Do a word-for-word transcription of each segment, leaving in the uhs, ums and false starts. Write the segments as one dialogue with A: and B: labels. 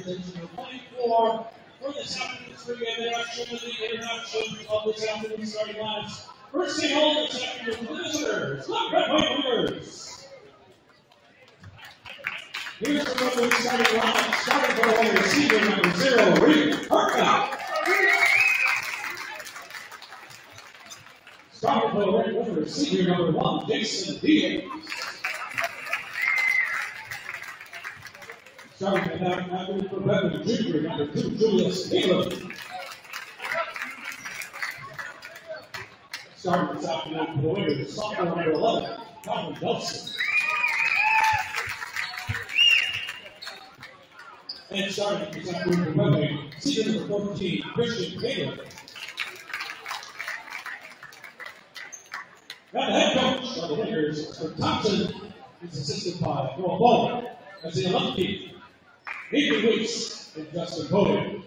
A: presentation of twenty-four for this afternoon's free introduction of the introduction of this afternoon's starting lineups. First thing home this afternoon for the visitors, the Red White Winners. Here's the number starting lineup, starting for wide receiver number zero, Reed Hartnett. Starting for wide receiver number one, Jason Diaz. Starting at that afternoon for Bevan Junior, number two, Julius Caleb. Starting this afternoon for the Winners, sophomore number eleven, Calvin Nelson. And starting this afternoon for Bevan, senior number fourteen, Christian Caleb. And the head coach of the Winners, for Thompson, is assisted by Noah Bowman as the eleventh team. Nathan Weeks and Justin Bowden.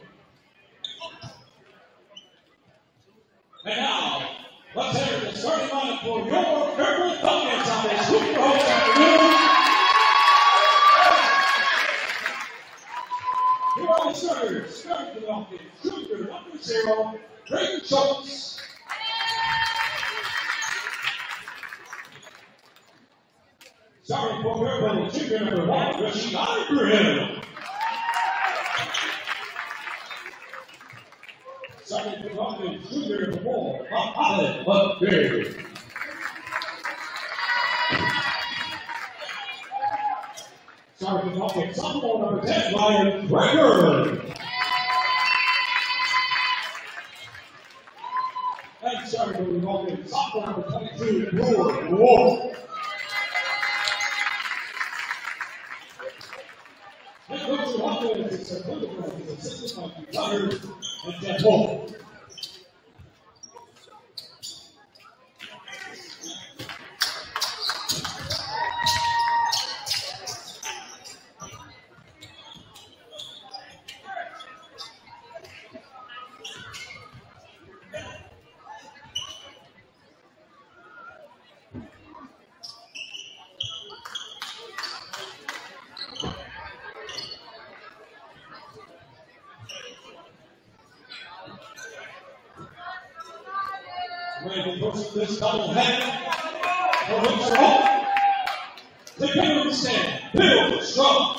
A: And now, let's enter the starting lineup for your Kirkland Falcons on this Super Bowl afternoon. Here are the starters, starting for the Falcons, junior number zero, Drayton Schultz. Starting for Faribault, junior number one, Rashid Ibrahim. Starting for Falcons, junior number four, Mohammed Bakir. Starting for Falcons, sophomore number ten, Ryan Greger. And starting for the Falcons, sophomore number twenty-two, Lord Wolf. And coach of the Falcons is a political assistant by Cutter and Jeff Wolf. When pushing this double head, for hooks are home. The Penguins stand, Bill Strong.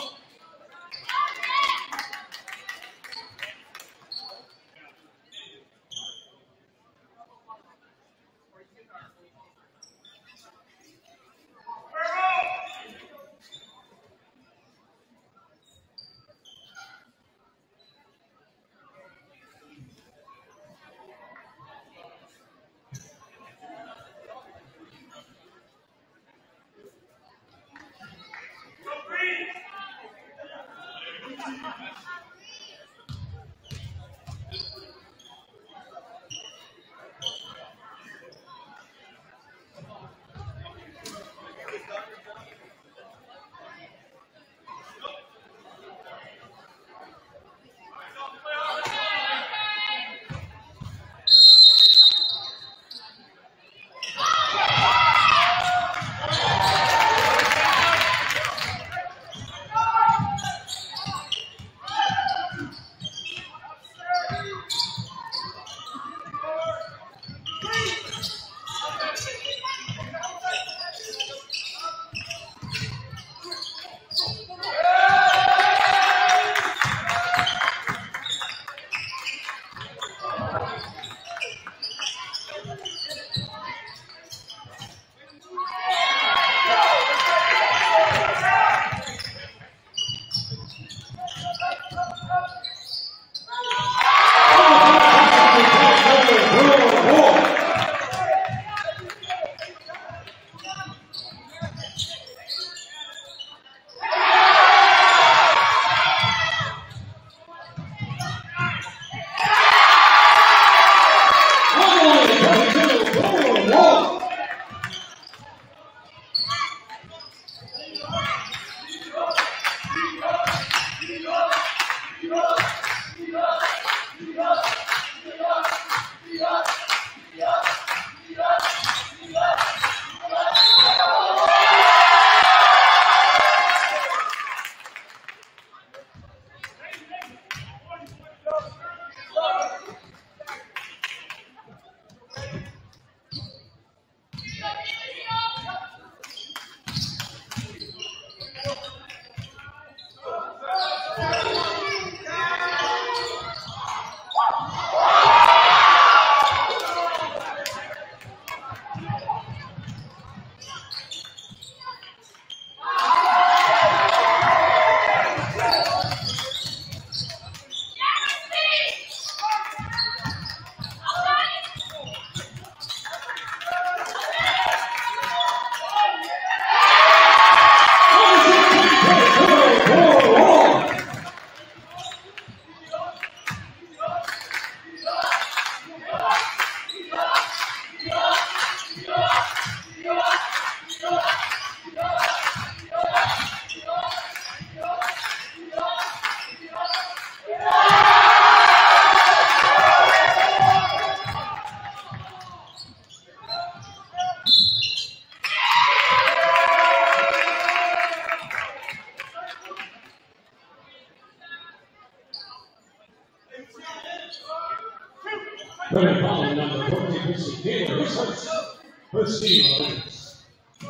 A: First team Olympics.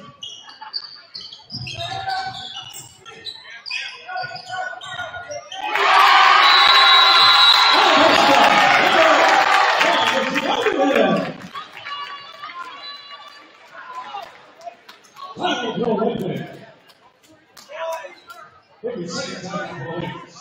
A: Final goal Olympic. fifty-second time for the Olympics.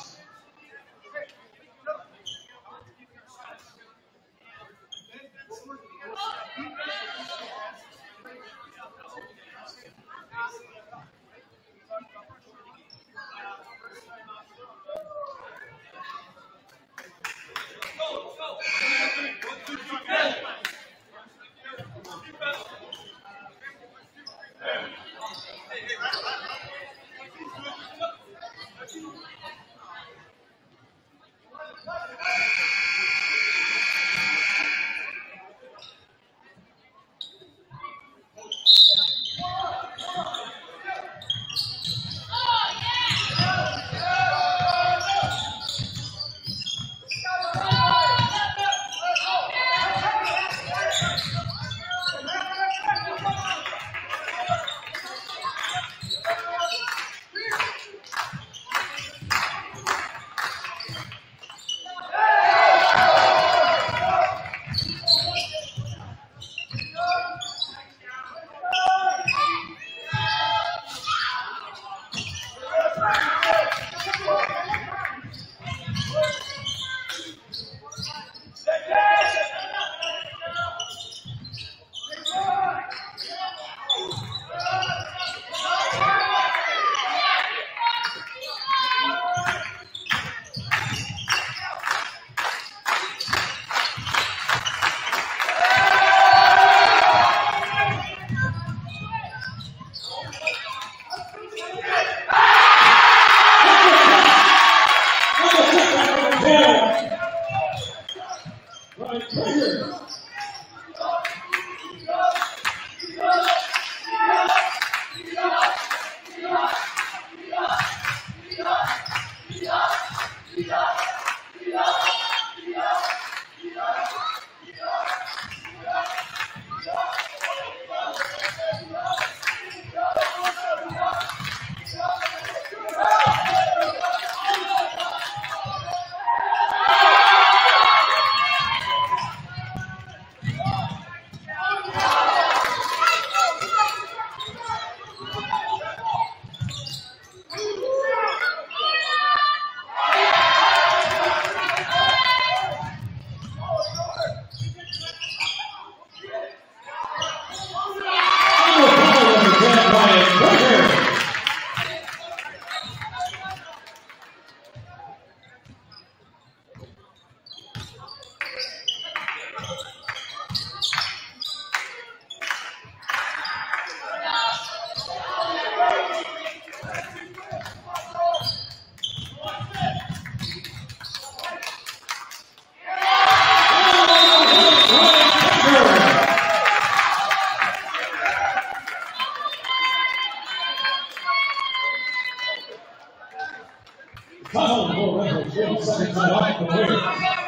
A: Final goal record, fifty-second time off the winner.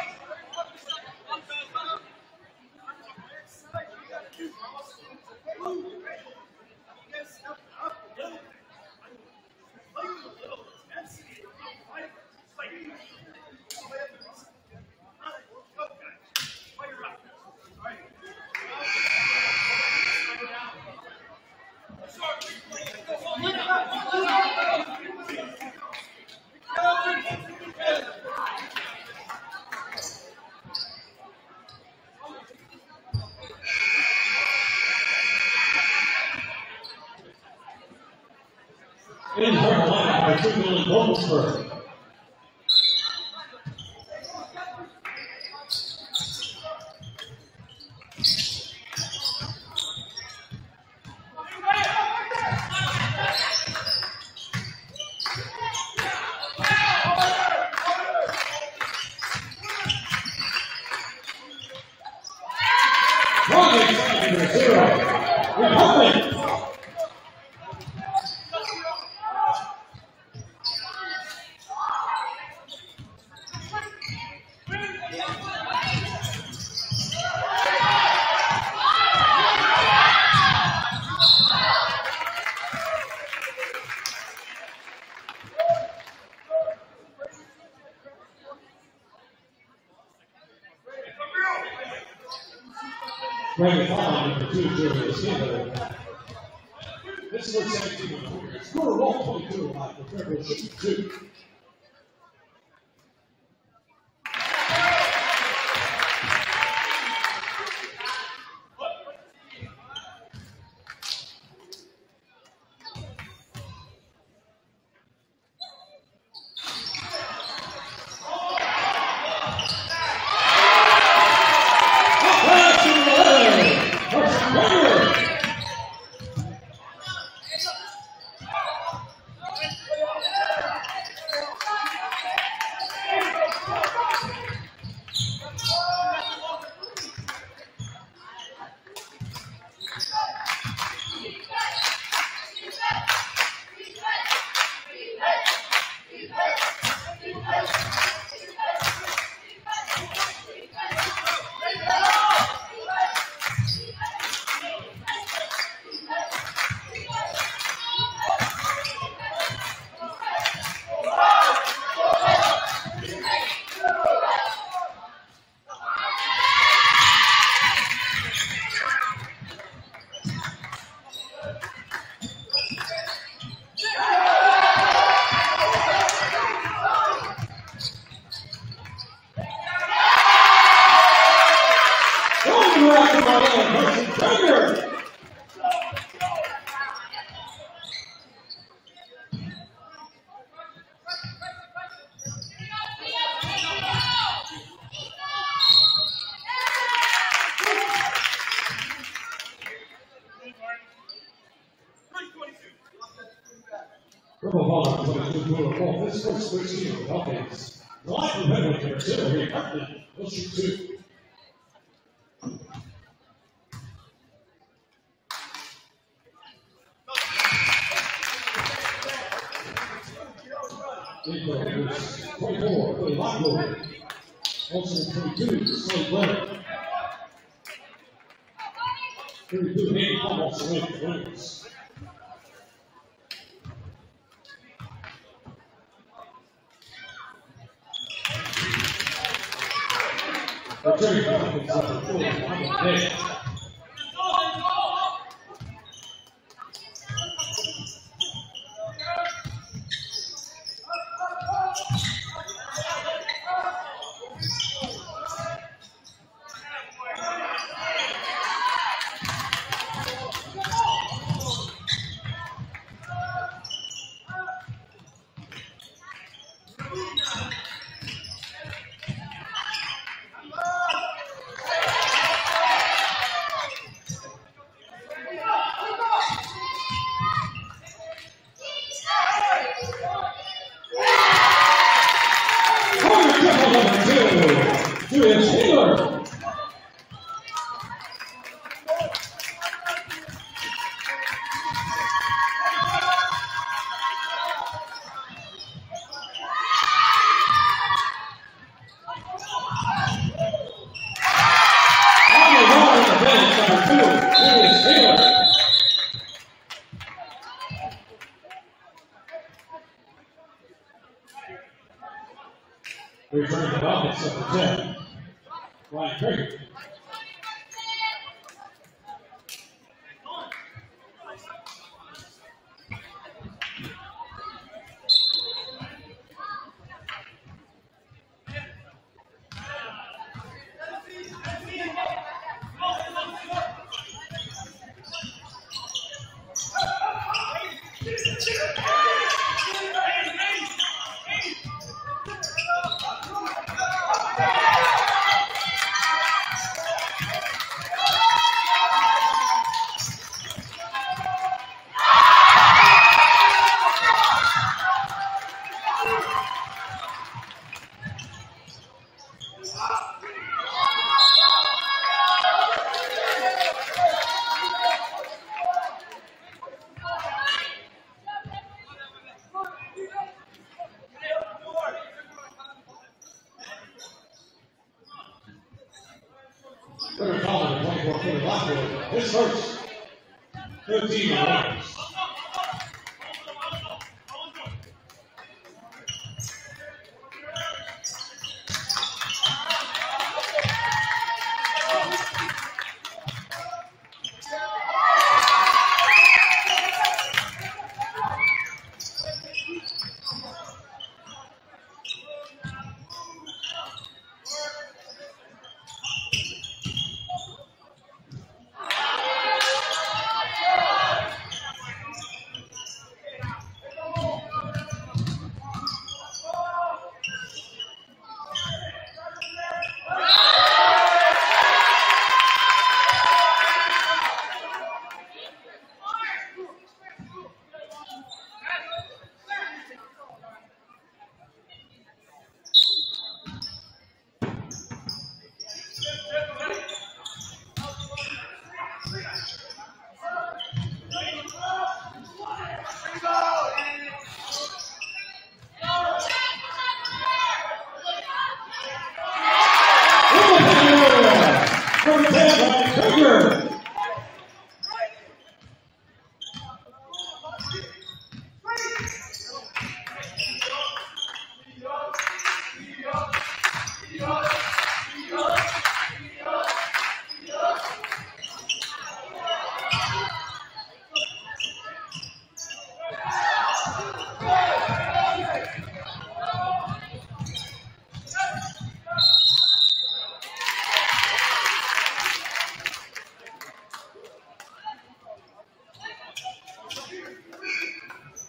A: In her line by two million Goldsberg. Zero. Republic. Brandon Fallon, number two, Julius Taylor. This is number seventeen. Score roll twenty-two by the Faribault shooting two. This first sixteen of offense. The line from Redwood here, Silver Hartman will shoot two. twenty-four, Billy Lockwood. Also twenty-two, Slade Blair. thirty-two, Nate Thomas, away from Williams. Returning to offense number four, Mohammed Day. Returning to offense number ten, Ryan Craig. His first, thirteen runs.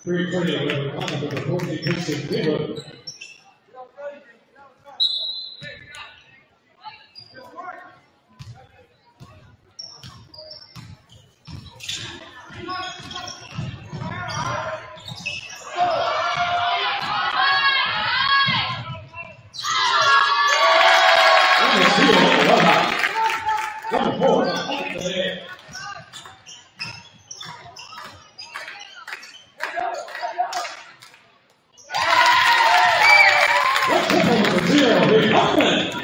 A: Three twenty over the conduct of the fourteen Christian Cleveland. Number four, up the air. Number zero, Rick Huffman.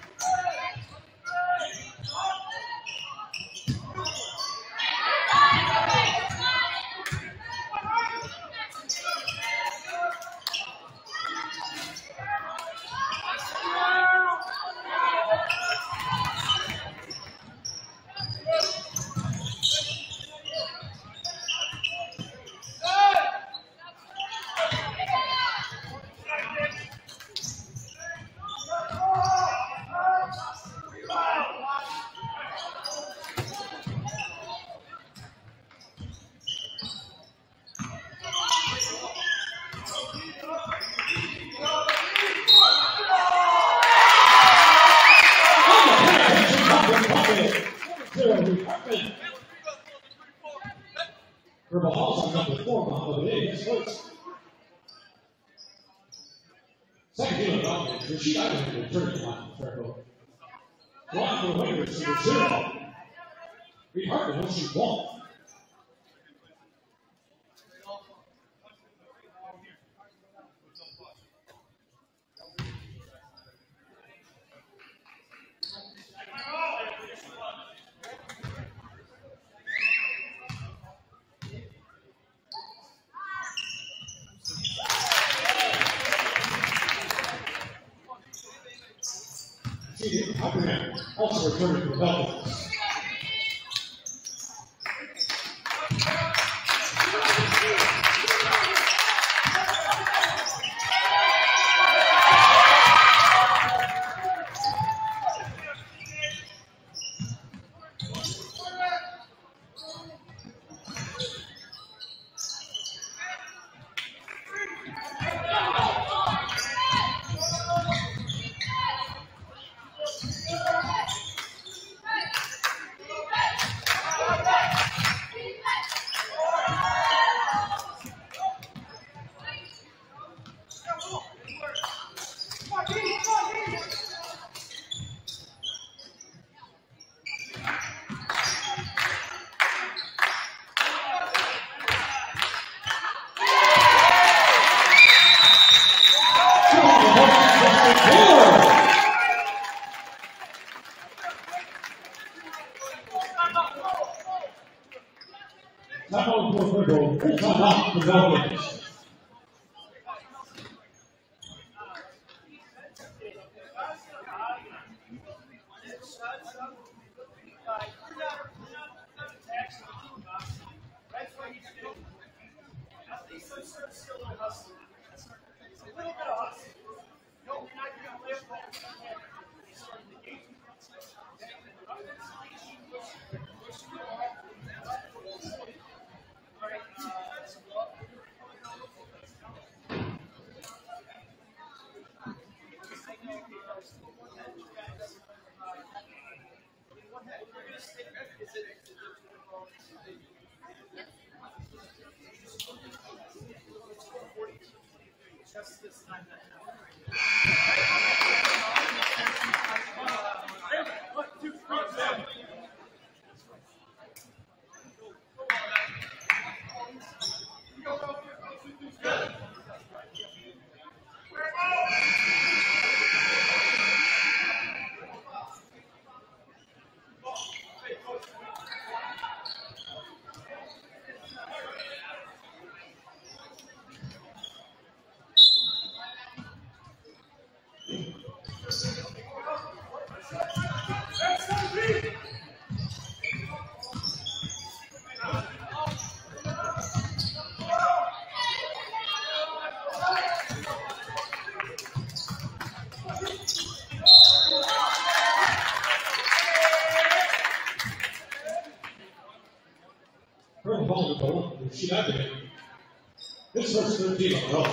A: Faribault also number four behind the day. That's first. Second dealer dominant. Rashid Ivan in the third line for Faribault. Line for the Wingers number zero. Reed Hartman will shoot one. Hyperman also returning to the Falcons. That one for Faribault. Full time out for the Falcons. Rashid Ivan. This first thirteen on the road.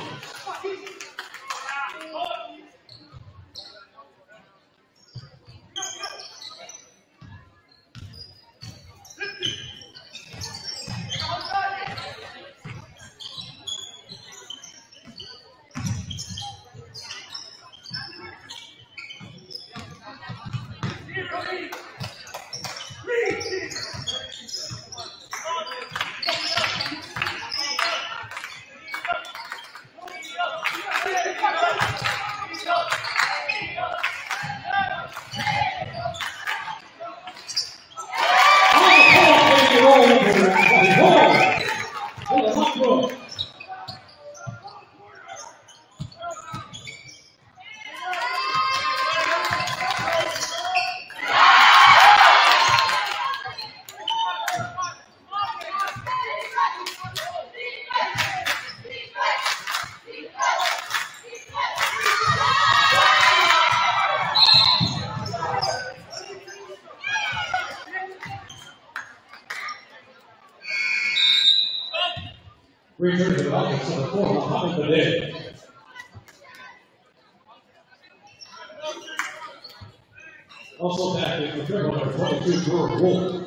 A: Return to the offense on the four, Mohammed Badeh. Also back in the dribble number twenty-two, Drew Wolf.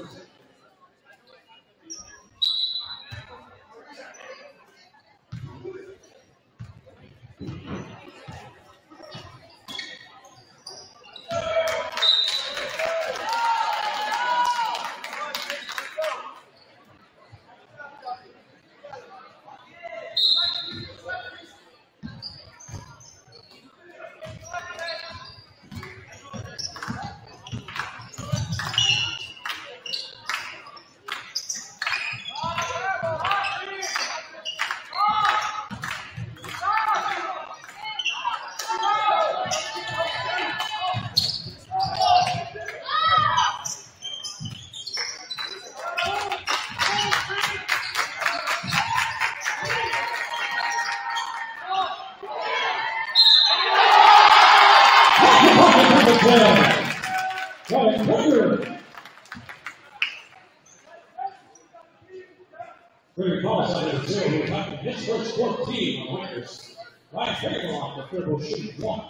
A: Very close on the zero. We're talking his first fourteen on winners. Ryan Faribault off the Faribault shooting one.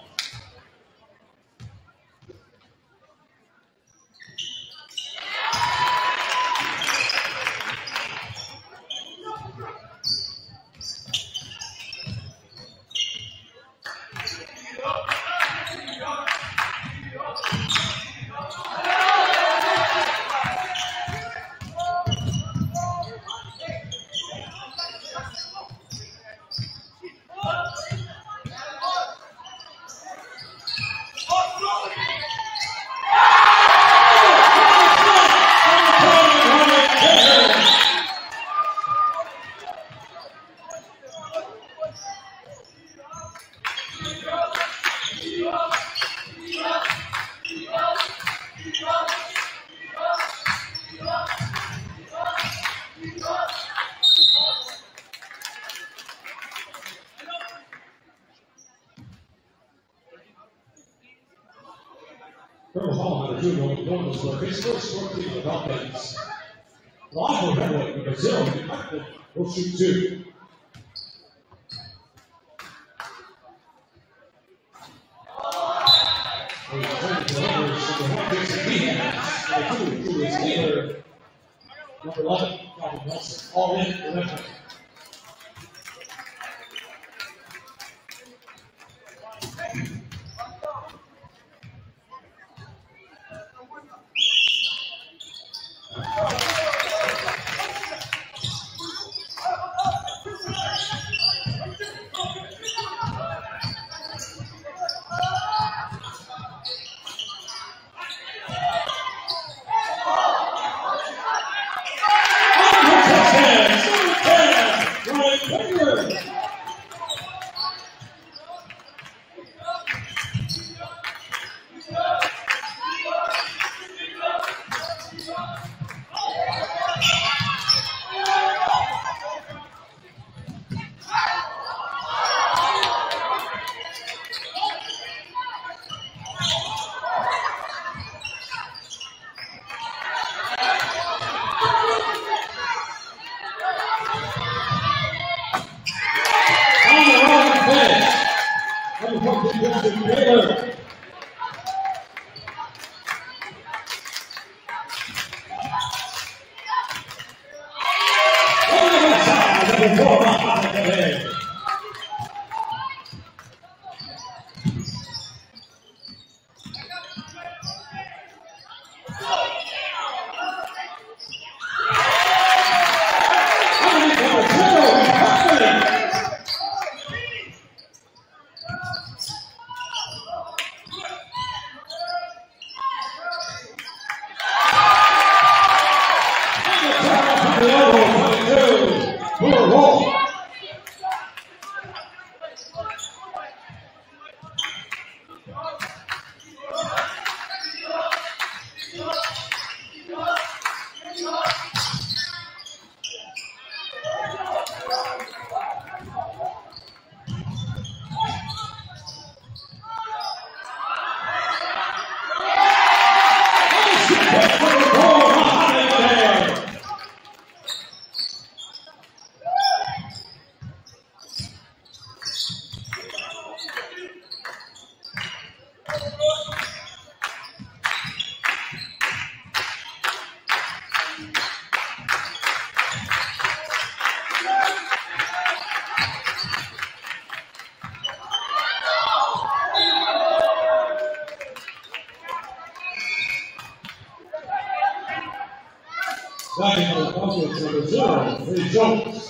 A: Colonel Hall had a two goal bonus for his first fourteen with offense. Live Redwood with a zero. Will shoot two. He's trying to deliver from the one takes the defense. Number two to his leader. Number eleven, Calvin Nelson. All in for Redwood. Touchdown, Second for the Buckets, number zero, Lee Jones.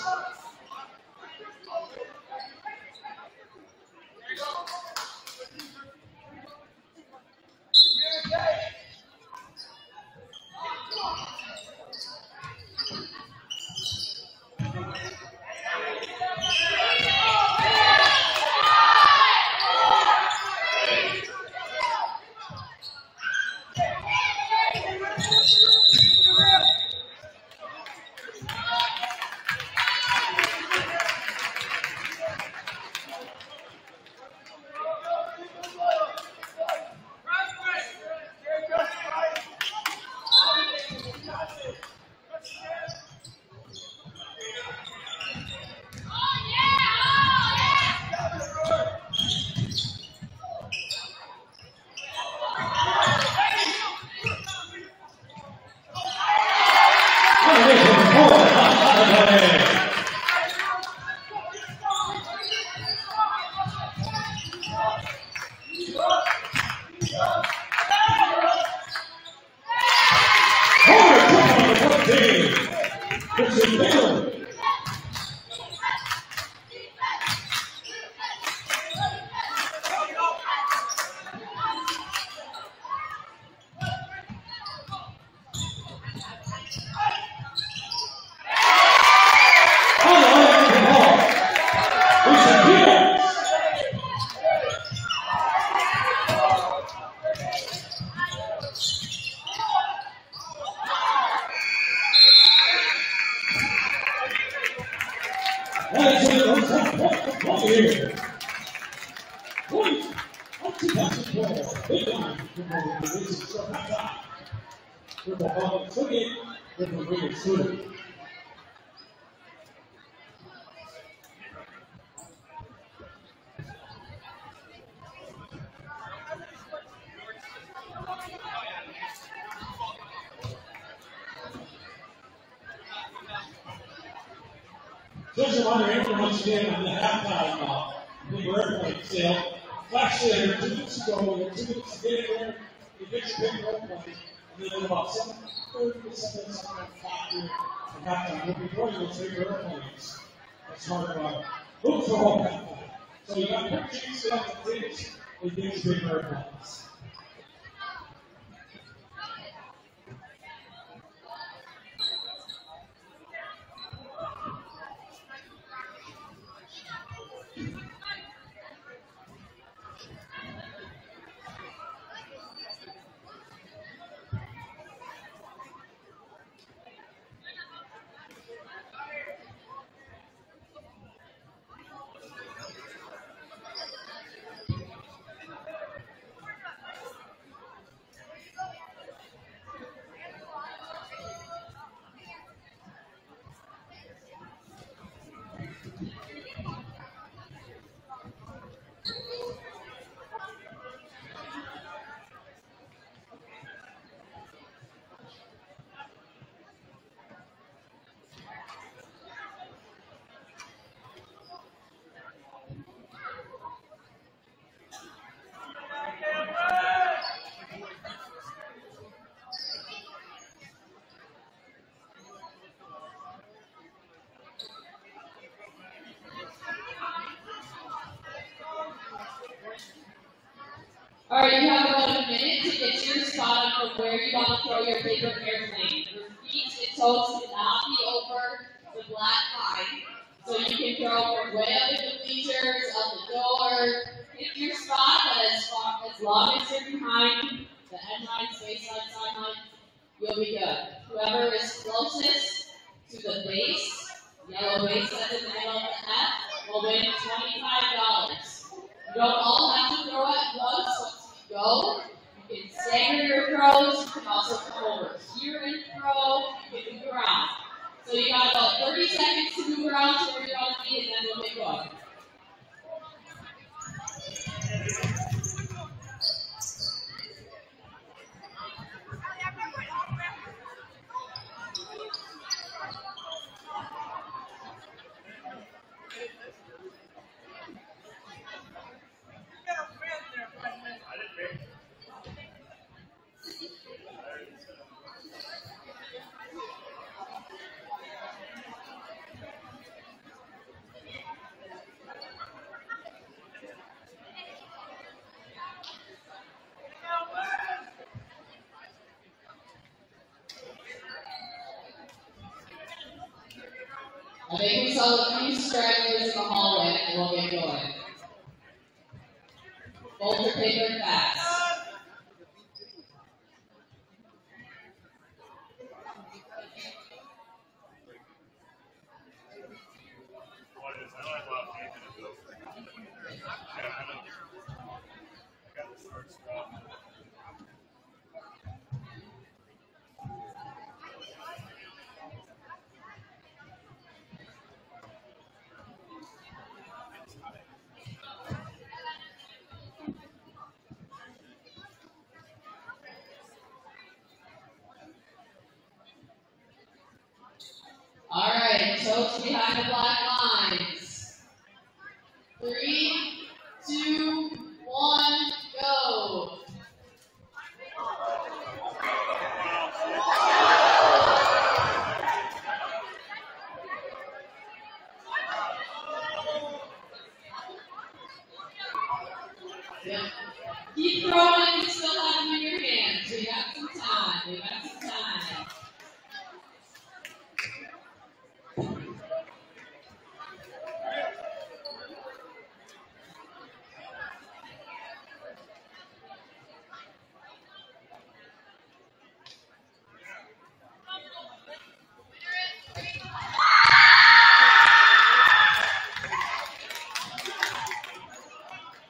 A: Just a reminder, after once again on the halftime uh, number airplane sale. Last year, two weeks ago, we were two weeks to get there, you get your big airplane, and then about seven thirty to seven o'clock here at halftime. We'll be going with big airplanes. That's smart about look for all halftime. So you got pictures on the things, we get your big airplanes.
B: All right, you have about a minute to get your spot on where you want to throw your paper airplane. Your feet and toes cannot be over the black line. So you can throw from way up in the bleachers, out the door, pick your spot, but as, far, as long as you're behind the end line, space line, sideline, you'll be good. Whoever is closest to the base, yellow base that's in the middle of the F, will win twenty-five dollars. You don't all have to throw at once. Once you go, you can stagger your throws. You can also come over here and throw. You can move around. So you got about thirty seconds to move around to where you want to be, and then we'll get going. I think we saw a few stragglers in the hallway, and we'll get going. Fold your paper fast. All right, toes behind the black lines. Three, two, one, go. Yeah. Keep throwing, you still have them in your hands. We got some time, we got some time.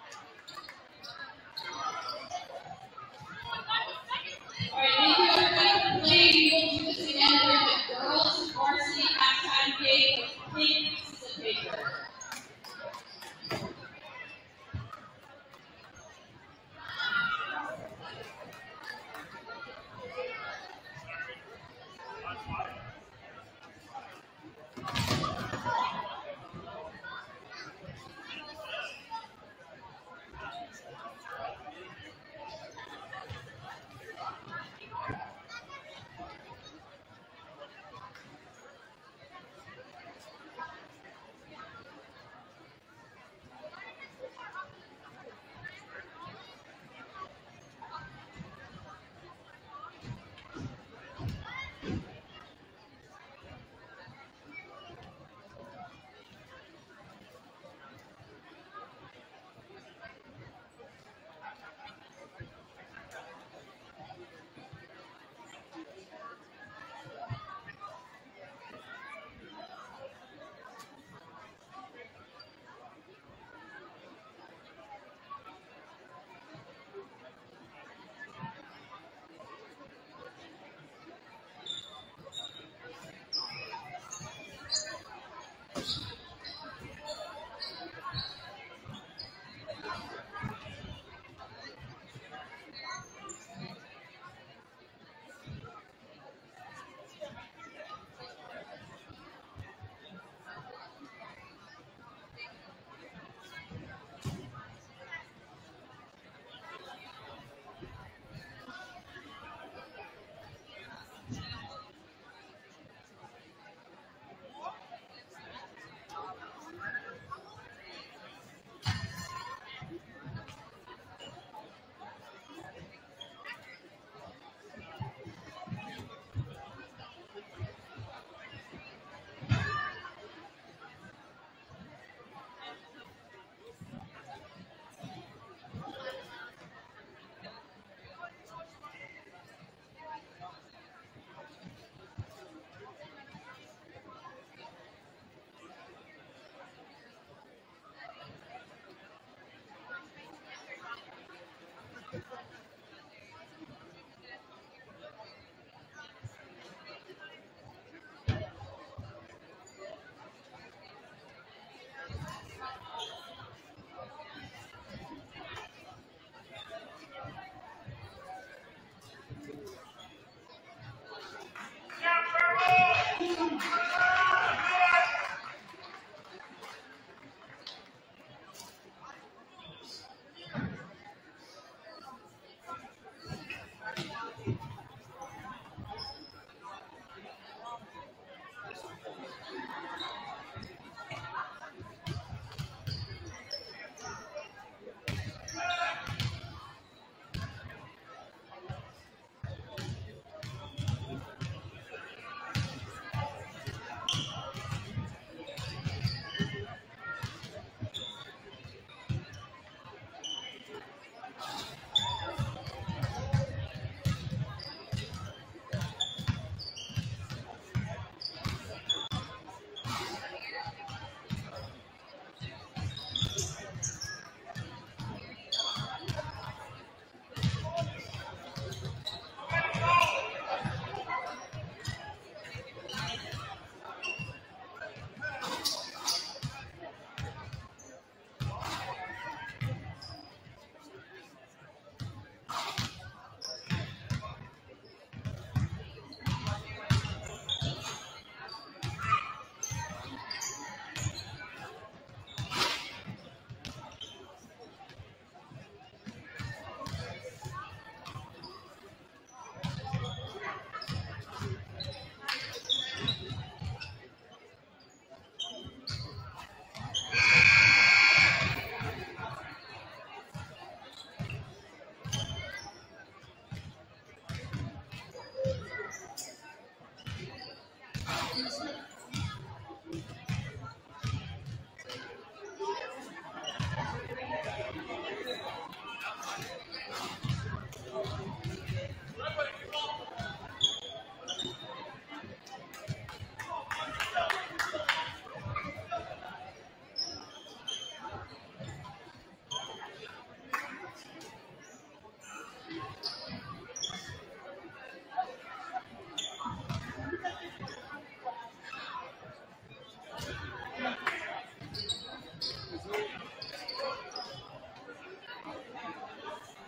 B: All right, thank you everybody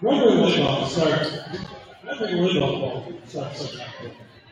A: Referee Lindahl starts. Referee Lindahl starts second half.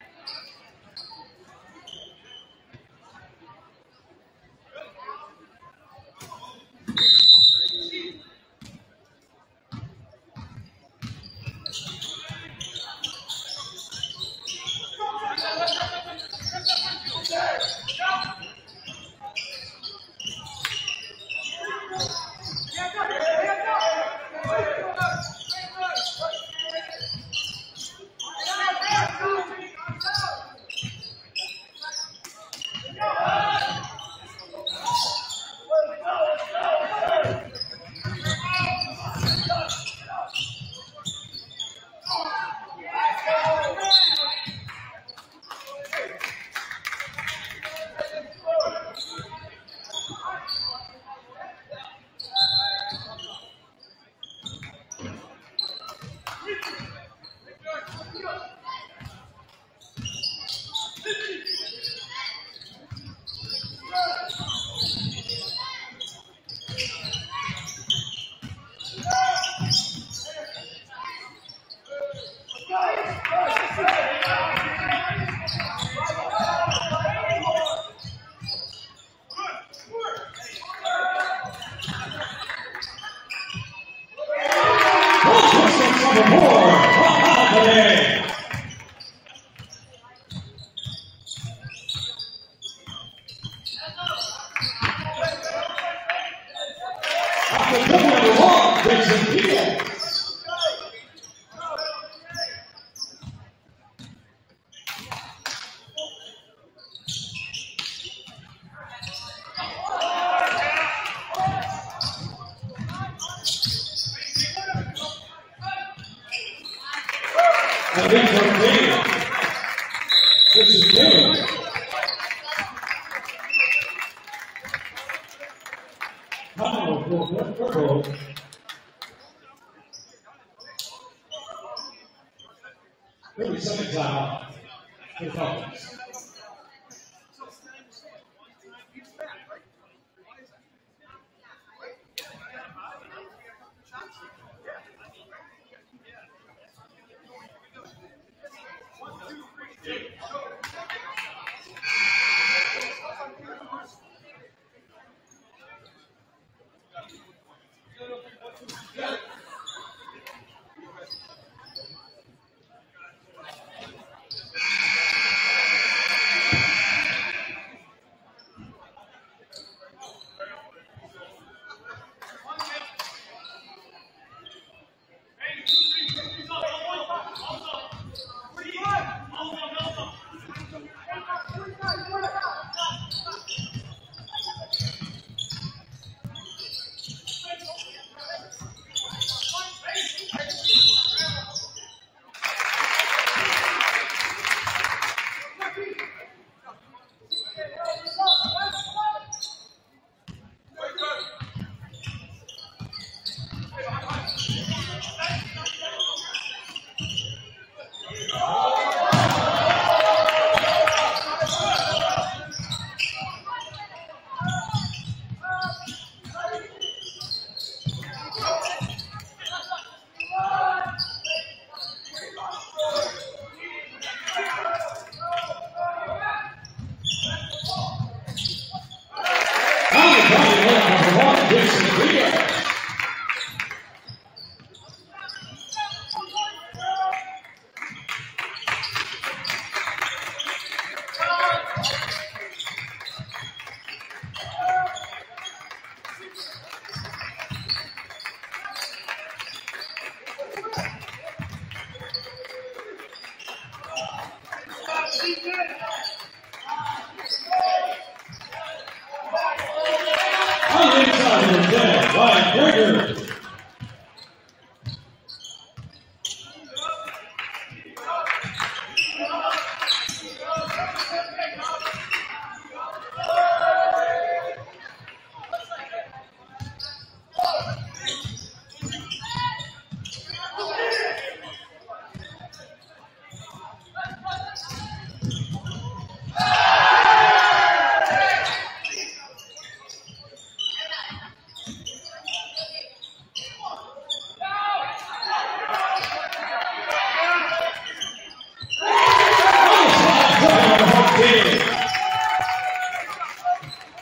A: thirty seconds out for the Falcons.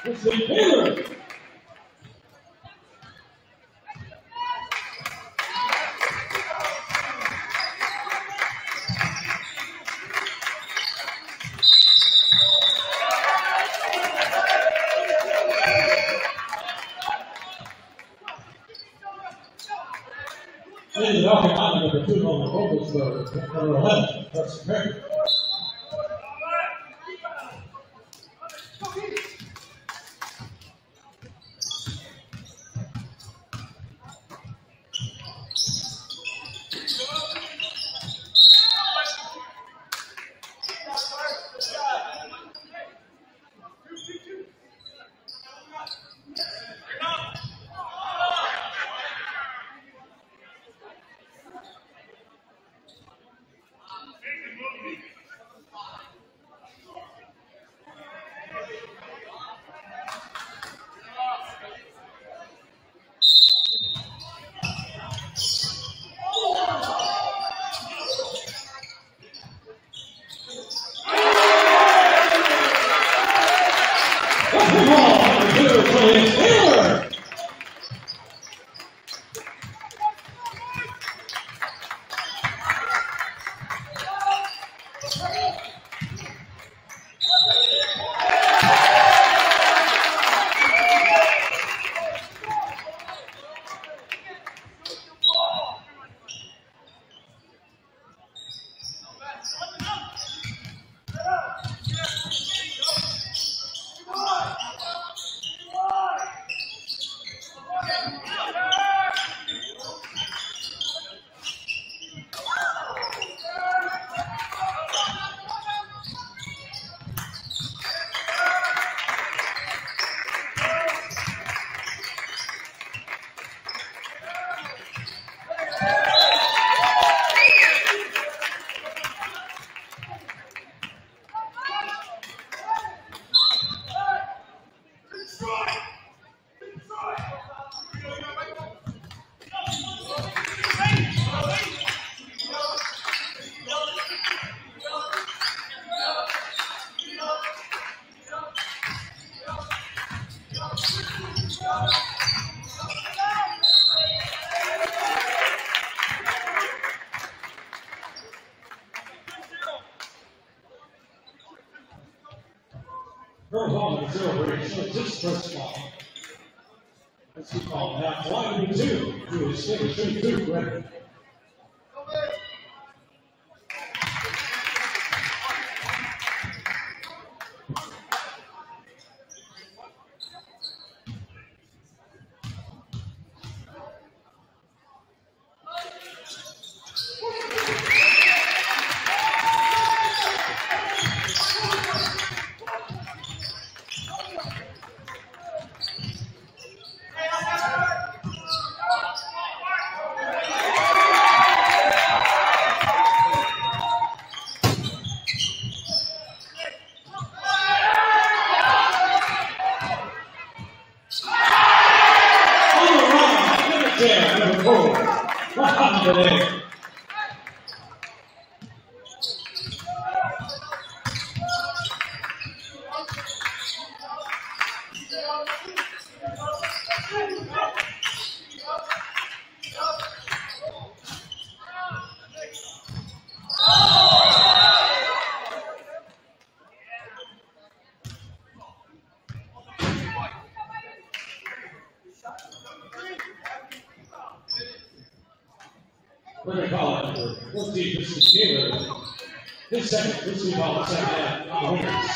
A: It's the Taylor. Then the Falcon on number two on the Rovers, uh, number eleven. That's correct. Girls on the zero break, so it's his first foul. Let's keep calling that one and two to his second two two record. We're going to call it for fourteen, this is Taylor. This second, this is call it second half on the winners.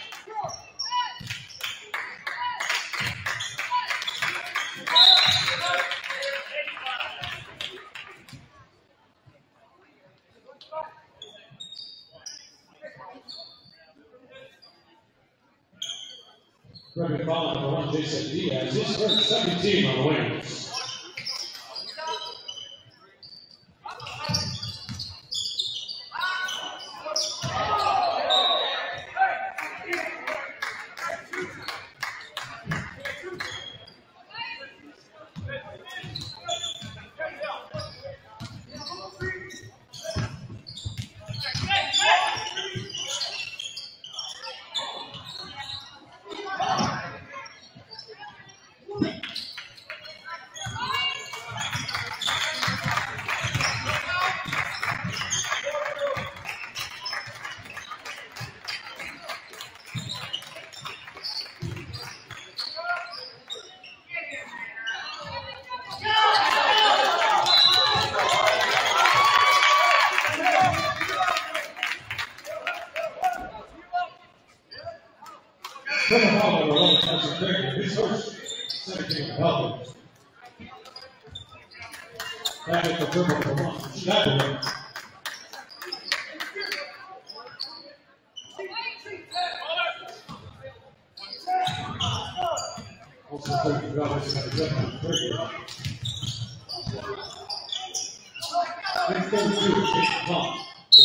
A: We're going to call it number one, Jason Diaz. His first seventeen on the winners. Nelson Craig, his first seventeen Falcons. Back at the dribble for one. She got the win. Also, thirty dollars got the jump on thirty. It's thirty-two, it's long.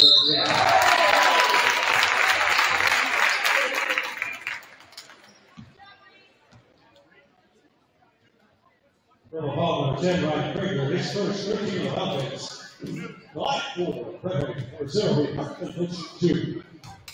A: Colonel Paul, number ten, Ryan Krieger, his first thirteen of offense. Black four, Frederick, or zero, Hartman, two.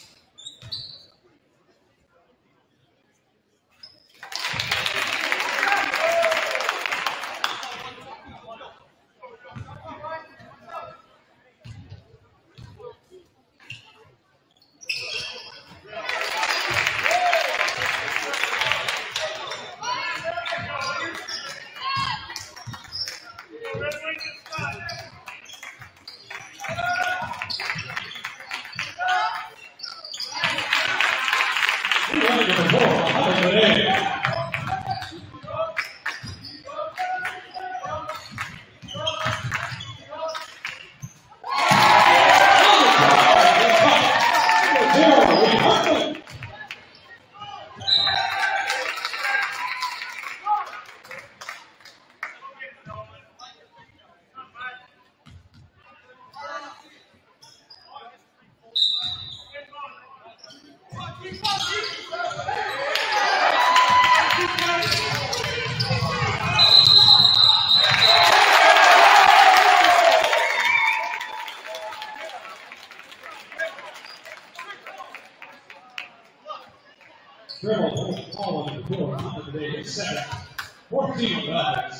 A: fourteen of the offense.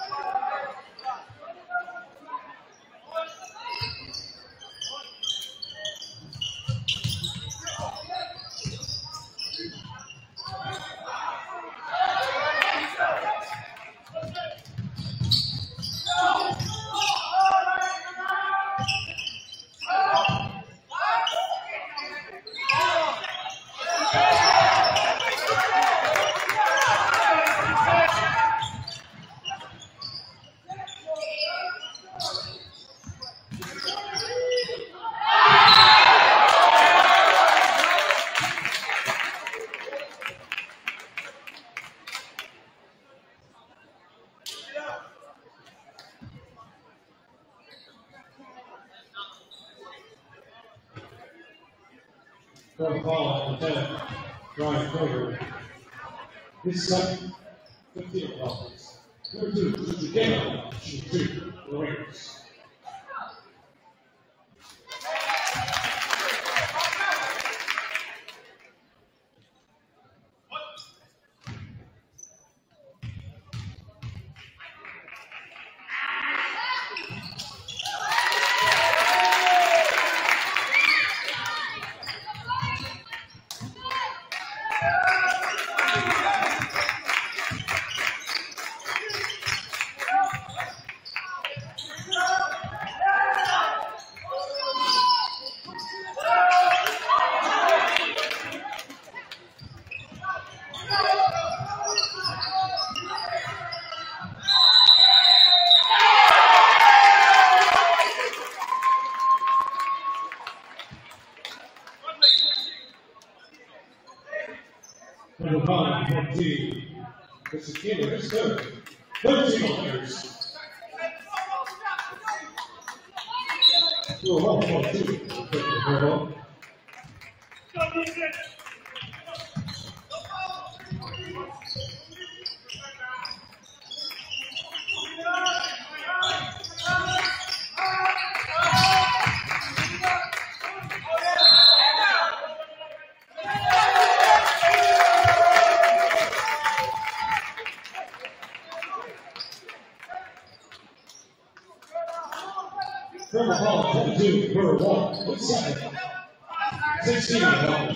A: Third ball at the ten, Ryan Kroger. His second, fifteen dollars. Number two, Suzuki Gale, shoot two, the Raiders. Number five, fourteen. This is Keeler, his third. thirteen players. To a one, one, two. Triple ball, twenty-two per one. One second. sixteen dollars.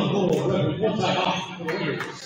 A: the goal, repping one time off for the Warriors.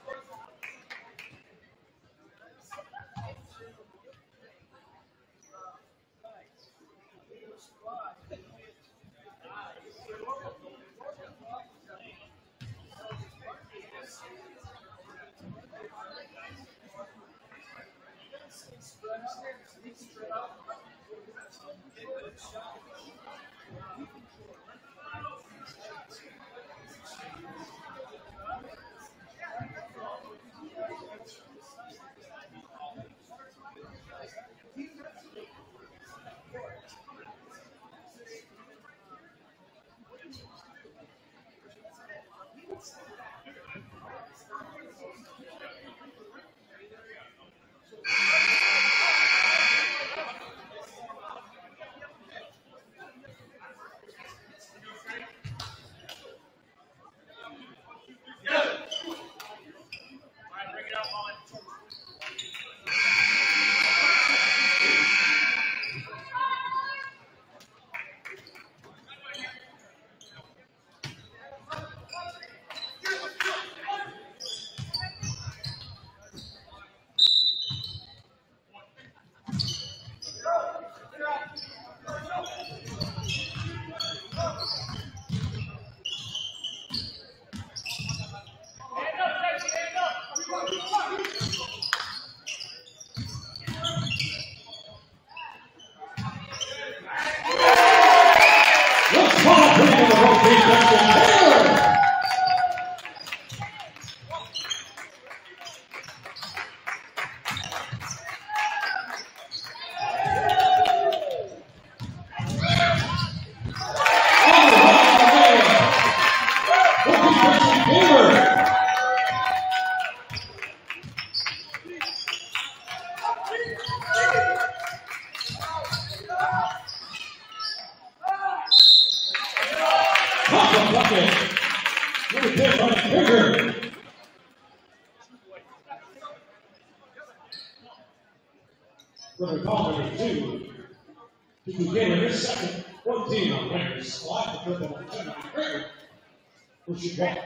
A: Brother Collins, two. He can get in his second, fourteen on winners. Slide the dribble on ten on Gregor. Who should walk?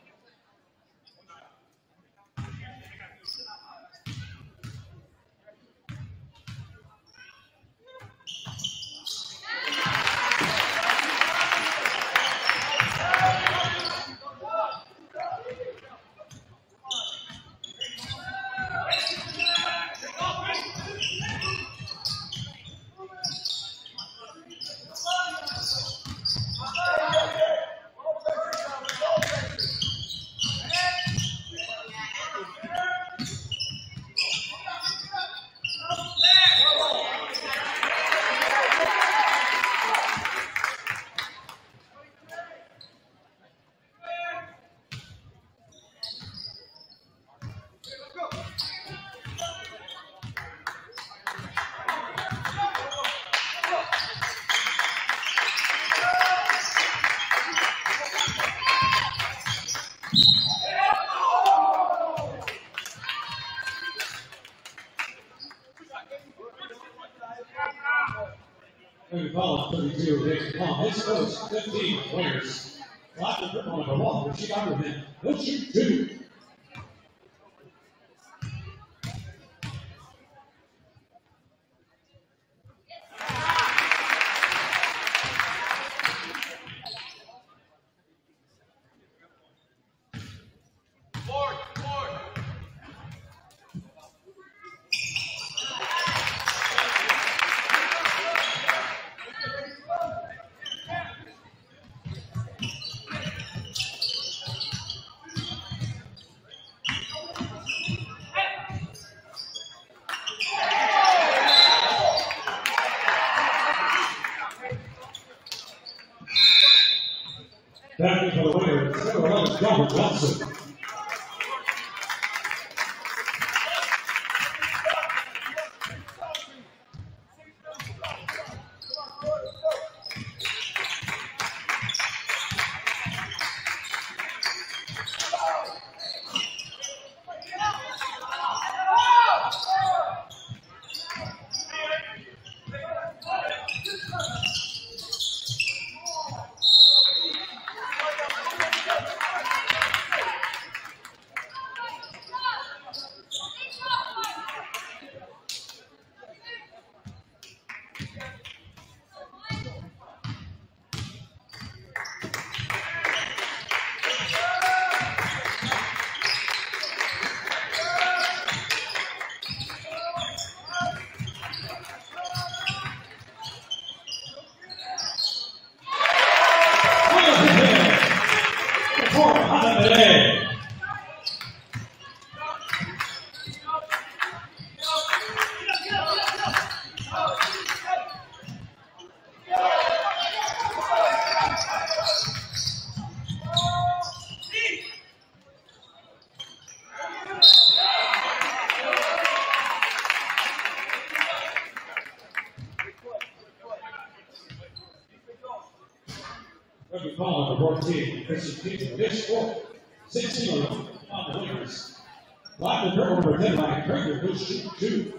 A: thirty-two, Jason Palm. His first fifteen winners. Lots of dribble on the wall. She got her in. He'll shoot two. Back for the winner, number eleven, Robert Johnson. Rugby foul number fourteen, Christian Keeper, dish four. sixteen on the winners. Black and number ten by Krager, who's shooting two.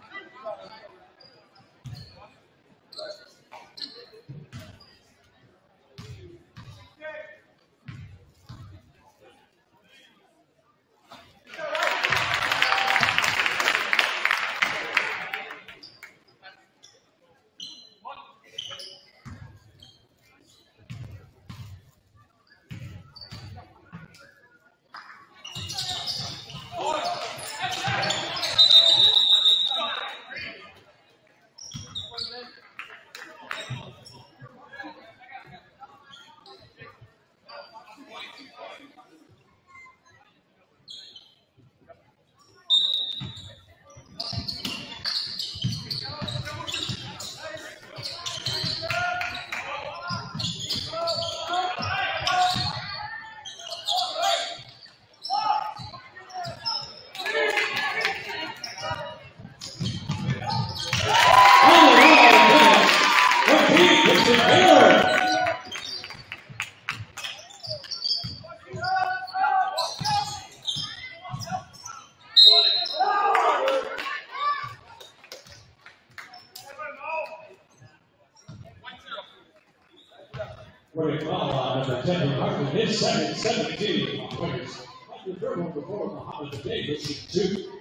A: Two.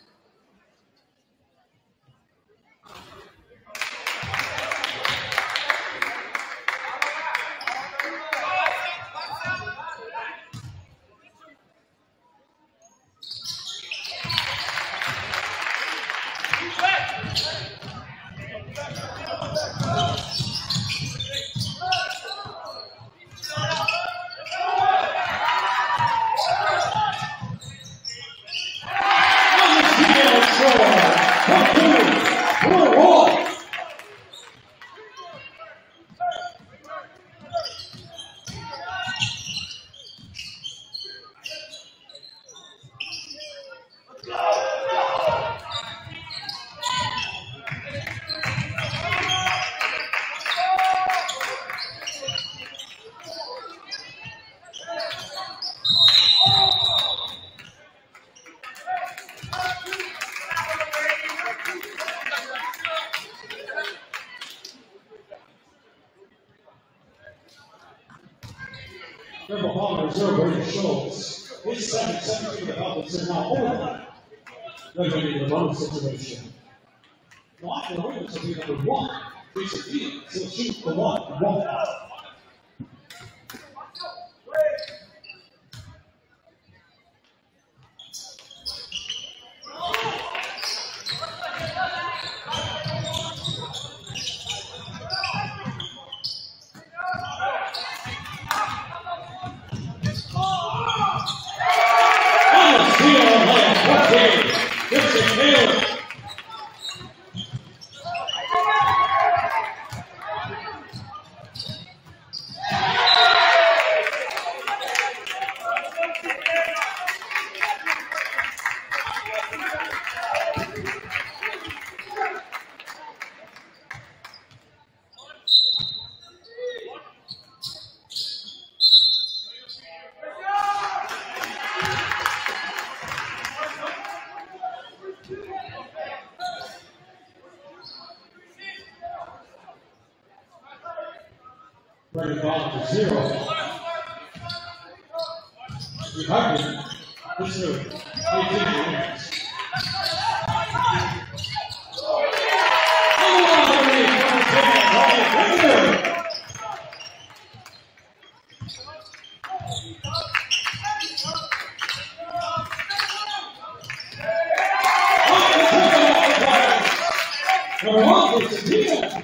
A: Number one, reserve Brady Schultz. His second, seventeen, the Falcons are now over. They're going to be the bonus situation. Block the Ravens will be number one. Jason Fields, he'll shoot the one, one out. Brady ball to zero. Recovery. This is eighteen minutes. Number one is the deal.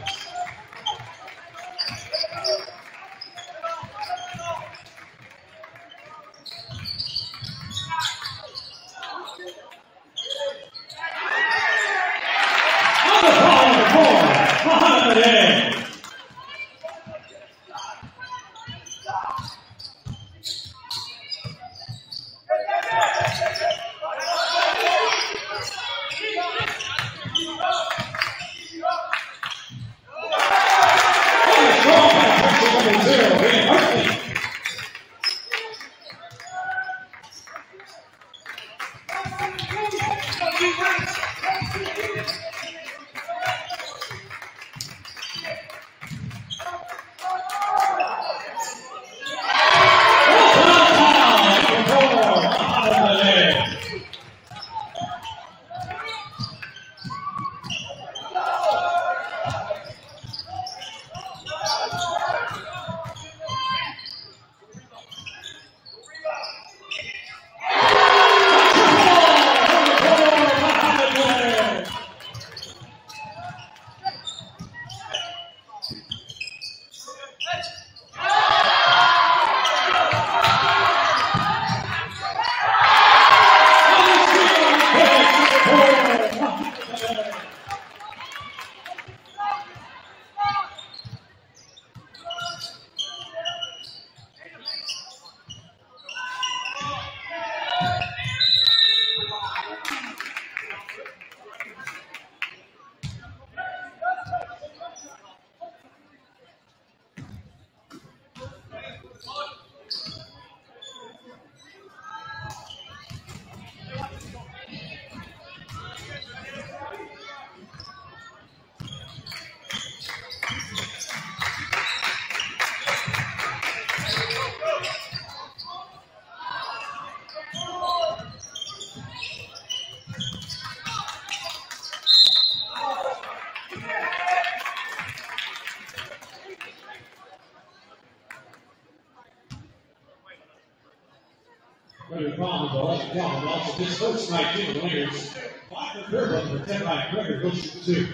A: Gregory Collins, the left count, also this first nineteen winners. Five for Faribault for ten by Gregory, goes to two.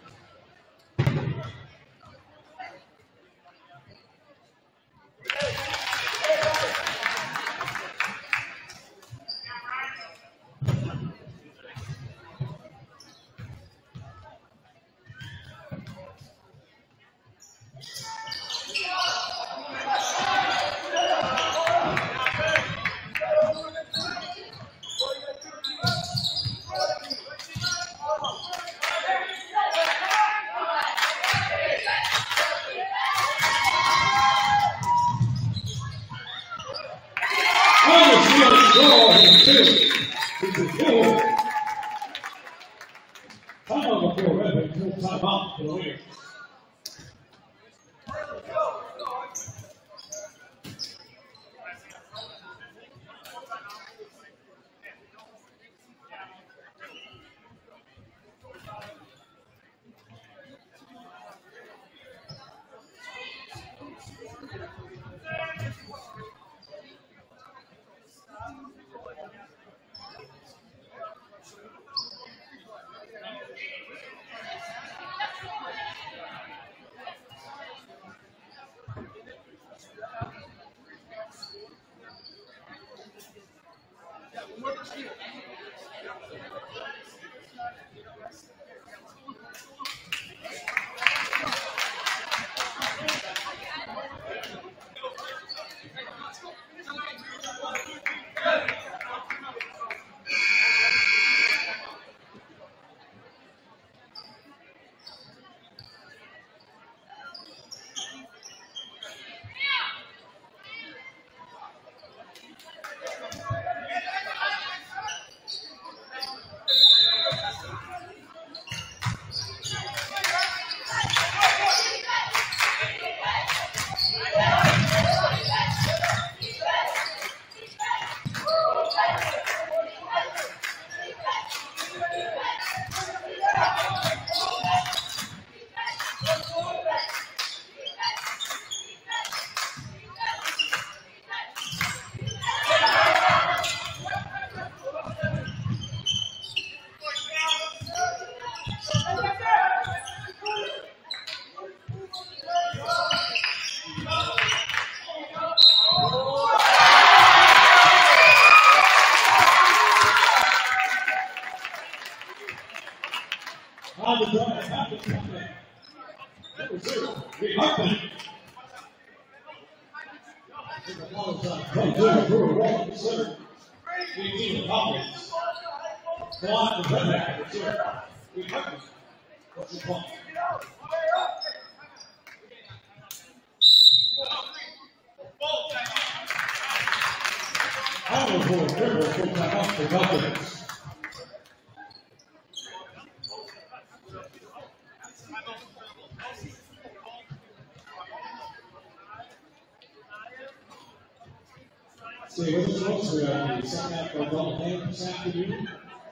A: Stay with us, folks. We are the second half of double game this afternoon.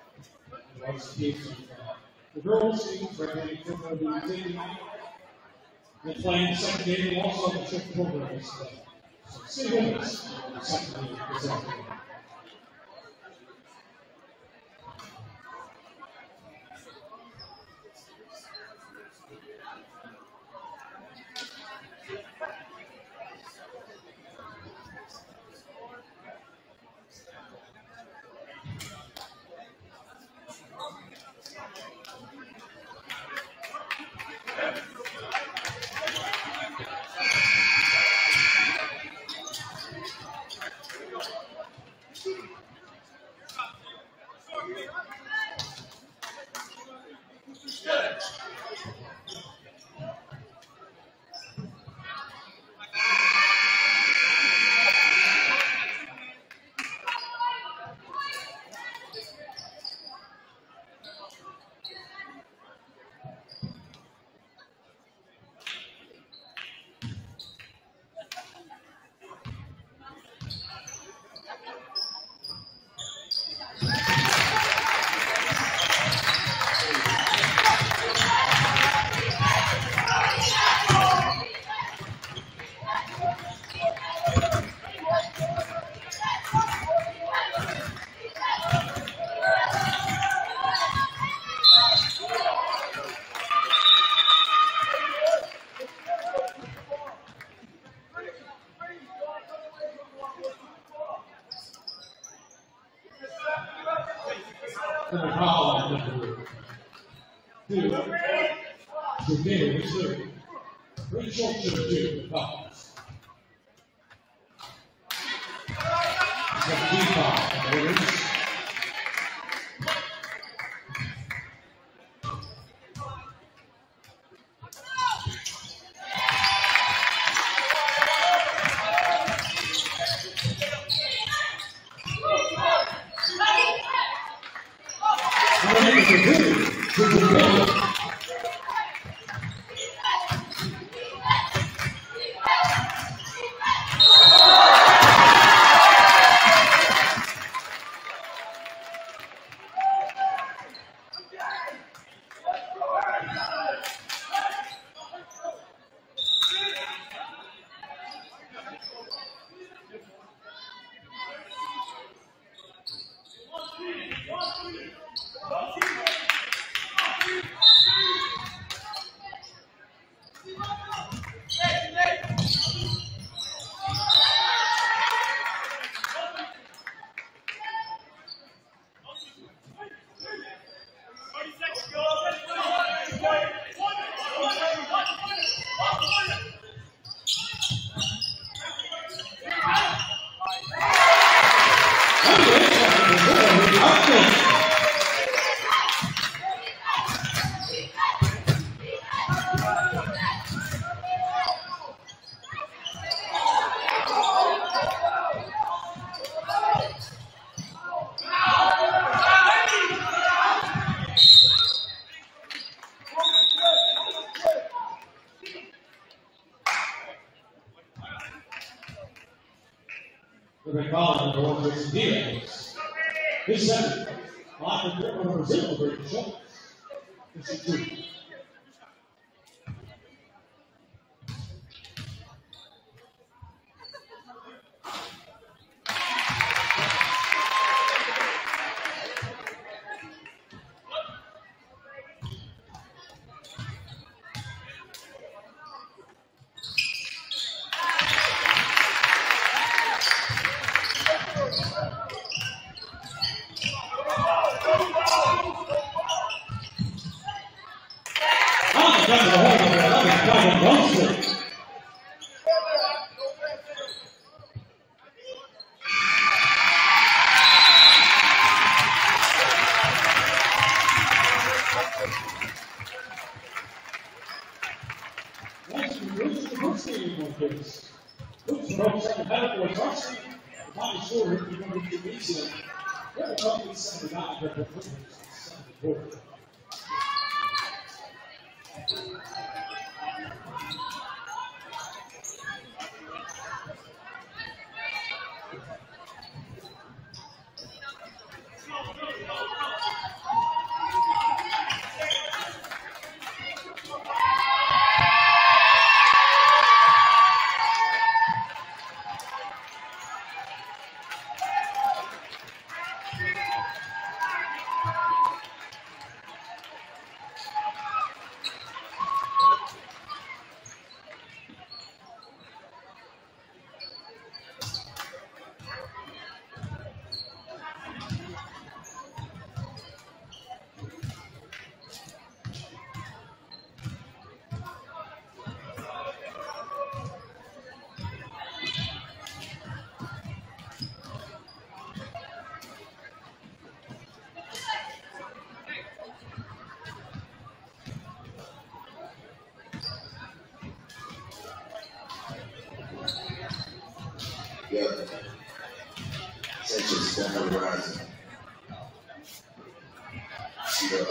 A: Varsity teams, uh, the girls teams representing football will be taking and playing the second game and also the fifth program. So stay with us in the second game this afternoon. Gonna foul on number two. So Gator, he's there. Pretty short to the two. Fouls. He's got the foul. They're calling number one, Jason Diaz. His second. Off the grip over zero, breaking shot. This is two.
C: Yeah. Tension's definitely rising. See the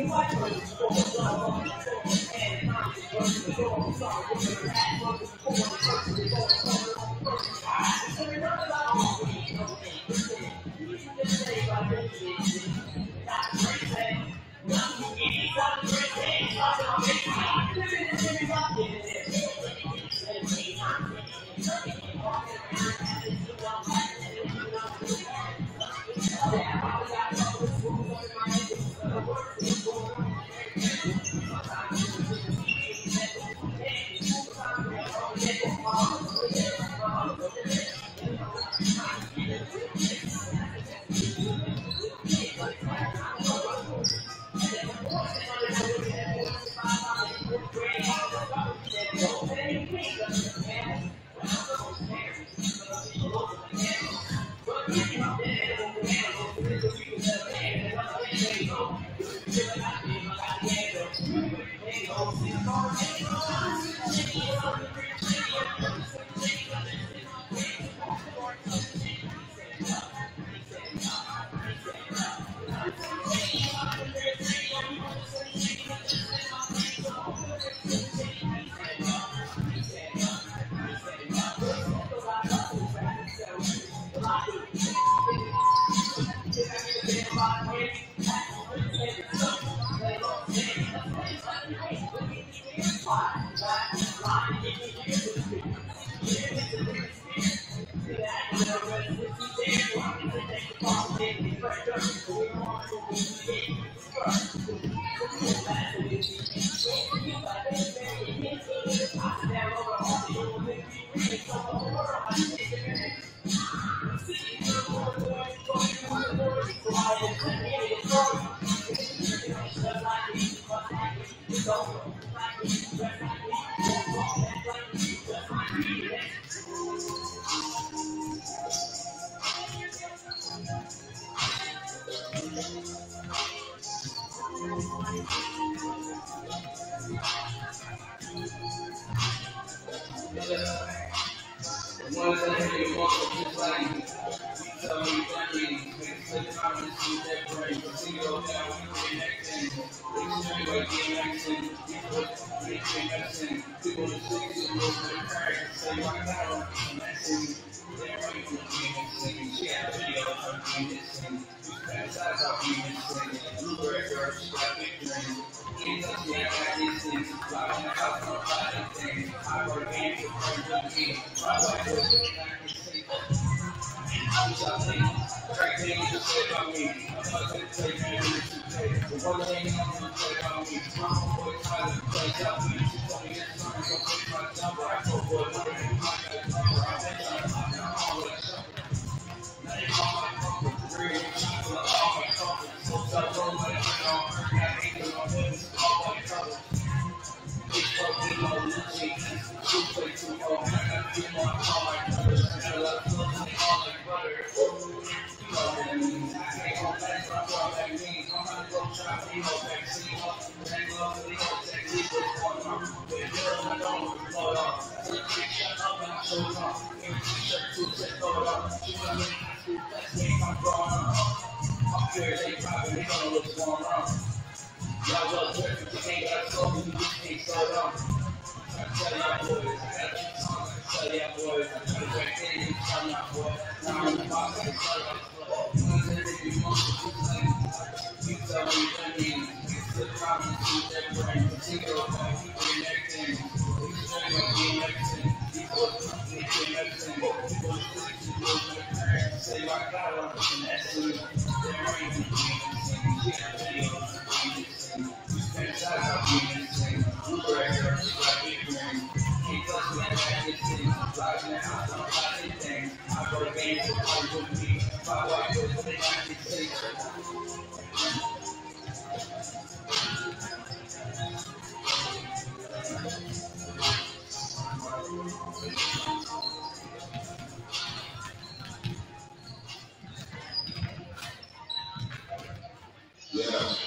C: Yes.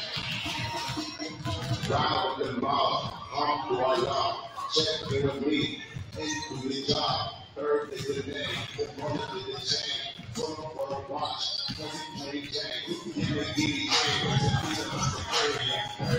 C: God with the mouth, hump to our God. Check in with me, into the job. Third is the name, the morning is the chain. Put on for a watch, doesn't play jang. Give me the game,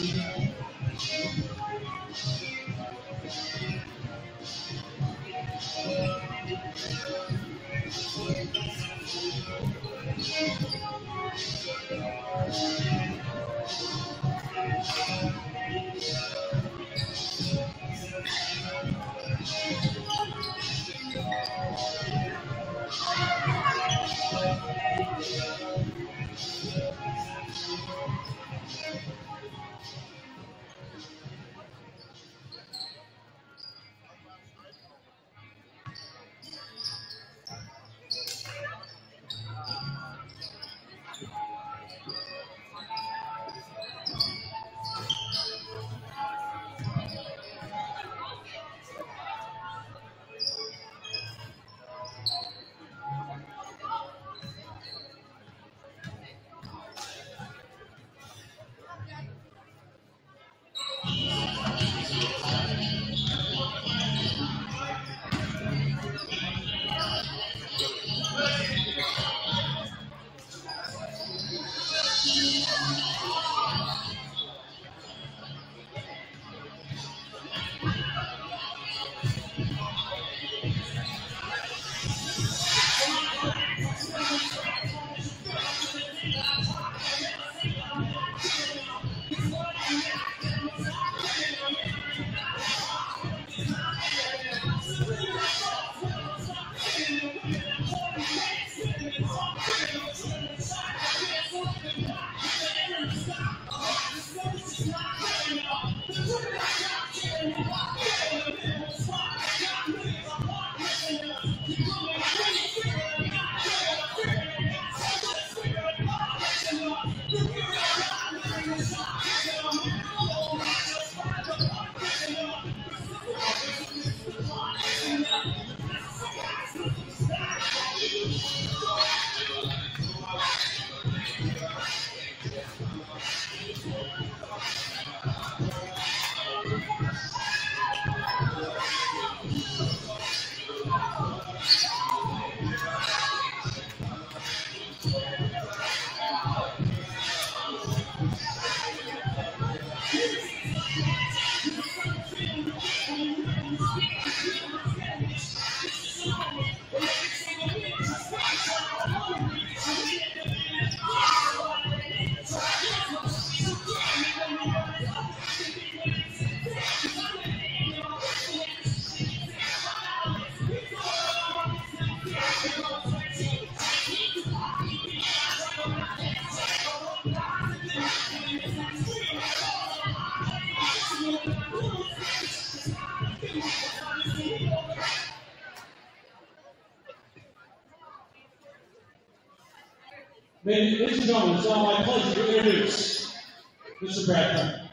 A: Ladies and gentlemen, it's now my pleasure to introduce Mister Bradford.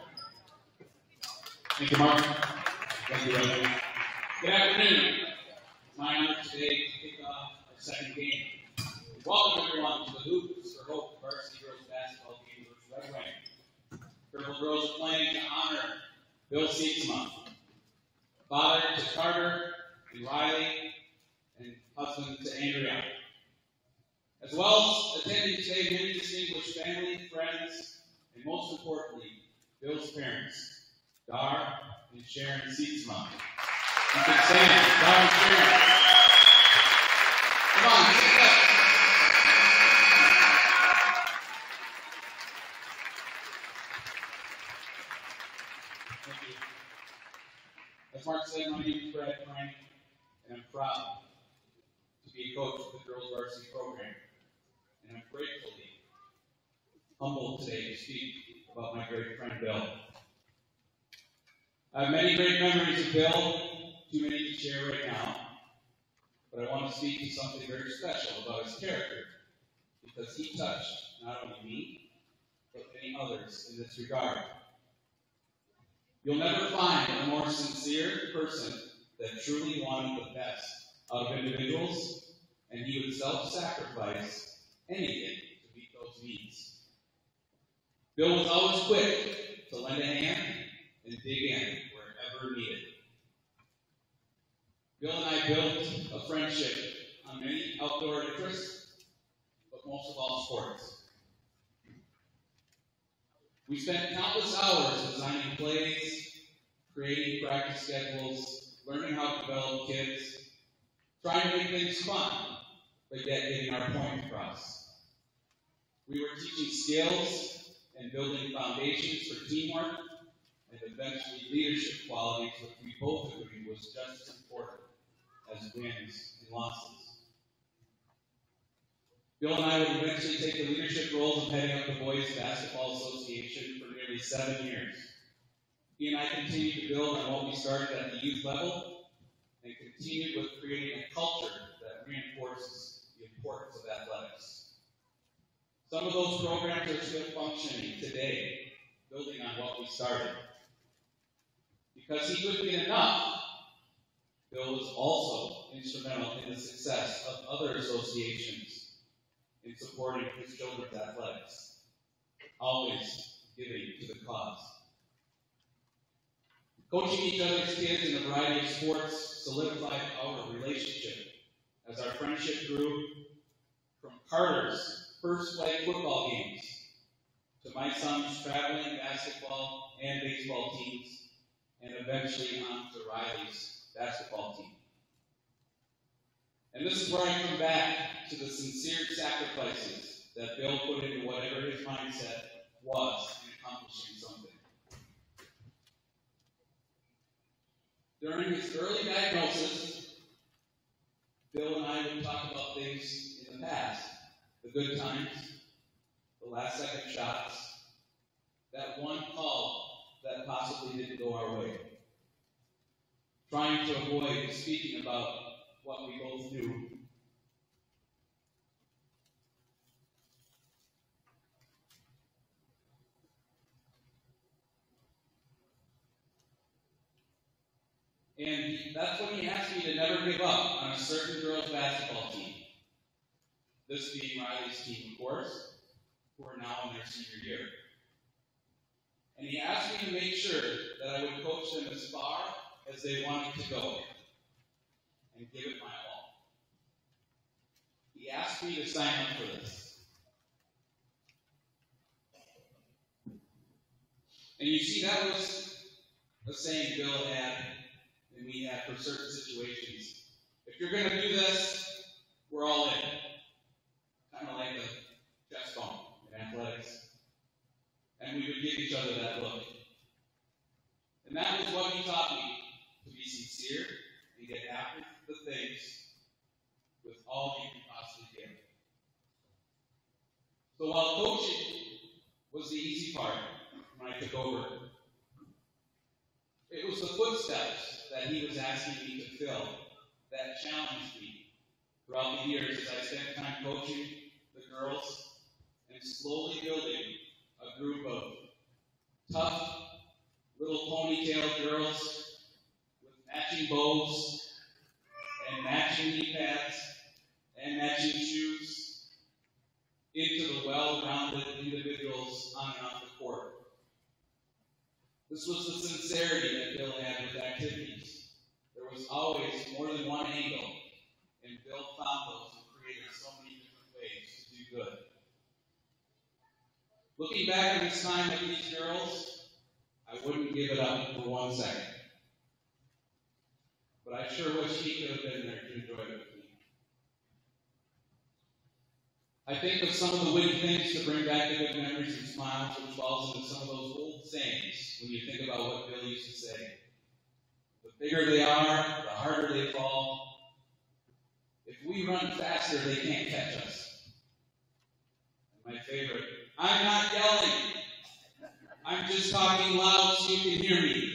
D: Thank you, Mark. Thank you, Ray. Good afternoon. It's my honor today to kick off our second game. Welcome everyone to the Hoops for Hope Varsity Girls Basketball game versus Red Wing. Purple Girls are playing to honor Bill Sietzma, father to Carter and Riley, and husband to Andrea. As well as attending today, many distinguished family, friends, and most importantly, Bill's parents, Dar and Sharon Sietzma. You can stand, Dar and Sharon. Come on, sit up. Thank you. As Mark said, my name is Brad Frank, and I'm proud to be a coach of the girls varsity program. And I'm gratefully humbled today to speak about my great friend Bill. I have many great memories of Bill, too many to share right now, but I want to speak to something very special about his character, because he touched not only me, but many others in this regard. You'll never find a more sincere person that truly wanted the best out of individuals, and he would self-sacrifice anything to meet those needs. Bill was always quick to lend a hand and dig in wherever needed. Bill and I built a friendship on many outdoor interests, but most of all sports. We spent countless hours designing plays, creating practice schedules, learning how to develop kids, trying to make things fun, but yet getting our point across. We were teaching skills and building foundations for teamwork and eventually leadership qualities, which we both agreed was just as important as wins and losses. Bill and I would eventually take the leadership roles of heading up the Boys Basketball Association for nearly seven years. He and I continued to build on what we started at the youth level and continued with creating a culture that reinforces the importance of athletics. Some of those programs are still functioning today, building on what we started. Because he couldn't get enough, Bill was also instrumental in the success of other associations in supporting his children's athletics, always giving to the cause. Coaching each other's kids in a variety of sports solidified our relationship as our friendship grew from Carter's first flag football games to my son's traveling basketball and baseball teams, and eventually on to Riley's basketball team. And this is where I come back to the sincere sacrifices that Bill put into whatever his mindset was in accomplishing something. During his early diagnosis, Bill and I would talk about things in the past, the good times, the last second shots, that one call that possibly didn't go our way, trying to avoid speaking about what we both knew. And he, that's when he asked me to never give up on a certain girls' basketball team. This being Riley's team, of course, who are now in their senior year. And he asked me to make sure that I would coach them as far as they wanted to go and give it my all. He asked me to sign up for this. And you see, that was a saying Bill had and we had for certain situations. If you're going to do this, we're all in. Kind of like a chest bump in athletics. And we would give each other that look. And that was what he taught me, to be sincere and get after the things with all you can possibly give. So while coaching was the easy part when I took over, it was the footsteps that he was asking me to fill that challenged me throughout the years as I spent time coaching the girls and slowly building a group of tough little ponytail girls with matching bows and matching knee pads and matching shoes into the well-rounded individuals on and off the court. This was the sincerity that Bill had with activities. There was always more than one angle, and Bill found those and created so many different ways to do good. Looking back on this time with these girls, I wouldn't give it up for one second. But I sure wish he could have been there to enjoy it with me. I think of some of the witty things to bring back the good memories and smiles, which falls into some of those old sayings when you think about what Bill used to say. The bigger they are, the harder they fall. If we run faster, they can't catch us. And my favorite, I'm not yelling. I'm just talking loud so you can hear me.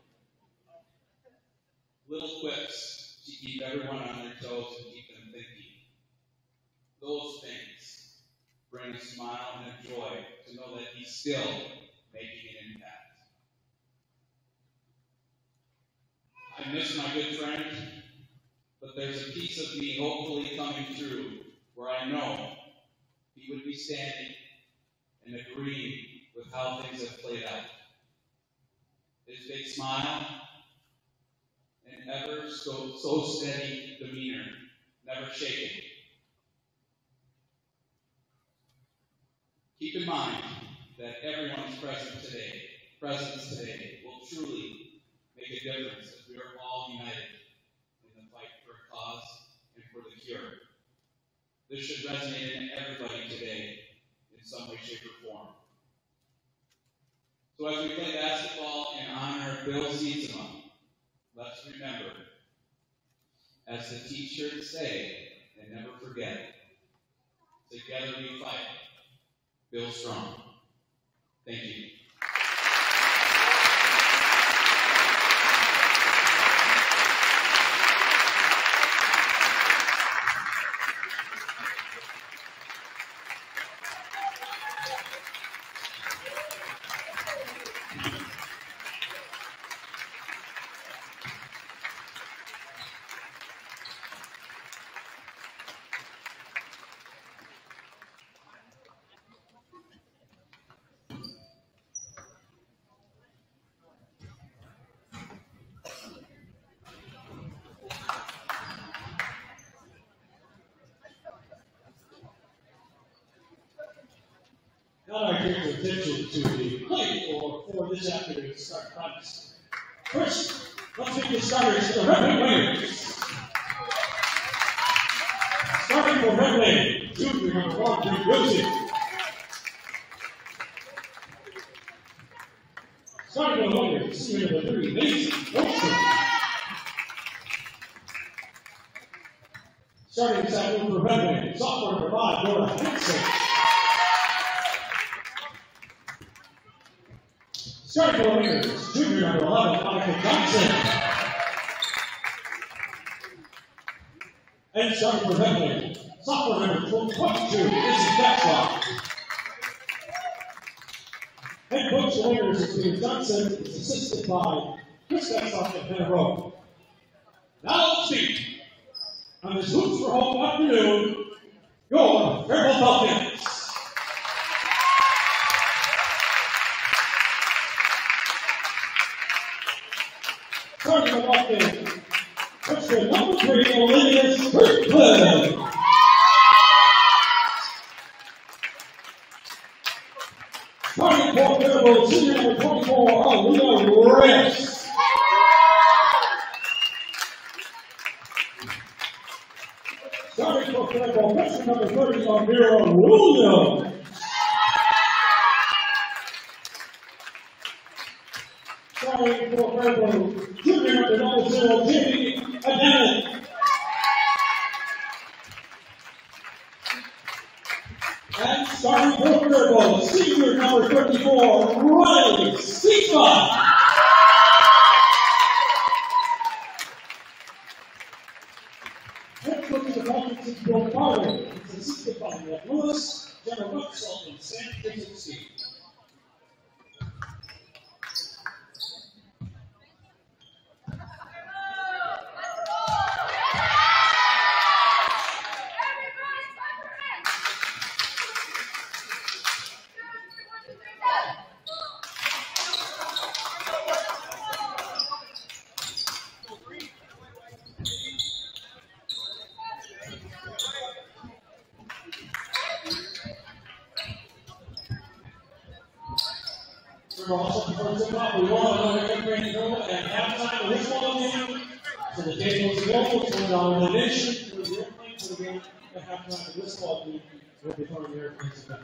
D: Little quips to keep everyone on their toes and keep them thinking. Those things bring a smile and a joy to know that he's still making an impact. I miss my good friend, but there's a piece of me hopefully coming through where I know he would be standing and agreeing with how things have played out. His big smile and ever so, so steady demeanor, never shaking. Keep in mind that everyone's present today, presence today will truly make a difference as we are all united in the fight for a cause and for the cure. This should resonate in everybody today in some way, shape, or form. So as we play basketball in honor of Bill Zietzema, let's remember, as the t-shirts say, and never forget, together we fight. Bill Strong. Thank you.
A: Now I turn your attention to the play for, for this afternoon's start practice. First, let's meet the starters for the Red Wing Warriors. Starting for Red Wing, junior number one, Drew Wilson. Starting for the Warriors, senior number three, Mason Wilson. Starting this afternoon for Red Wing, sophomore number five, Laura Hanson. Starting for the Wingers, junior number eleven, Monica Johnson. And starting for Red Wing, sophomore number twenty-two, Izzy Betzloff. Head coach of the Wingers is Peter Johnson, is assisted by Chris Betzloff and Faribault. Now let's see, on this Hoops for Home afternoon, your Faribault Falcons. Starting the ball game, freshman number three, Olivia Strickland. Starting for Faribault, senior number twenty-four, Alina Reyes. Starting for Faribault, freshman number thirty, Amira Williams. Starting for Faribault, junior number number zero, Jamie Adanet. And starting for Faribault, senior number thirty-four, Riley Seafa. Head coach of the Falcons is Bill Carter. It's assisted by Matt Lewis, Jenna Ruxell, and Sam Jason. Also, before tip off, we want another fifth grade girl at halftime of this ball game. So the table is available, twenty dollars donation for the airplane for the game at halftime of this ball game. We'll be throwing the airplanes back.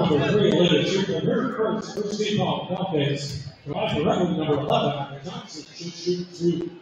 A: number three, Olivia Shooter. Her first, first team ball, Falcons. Drive for record number eleven, Johnson should shoot two.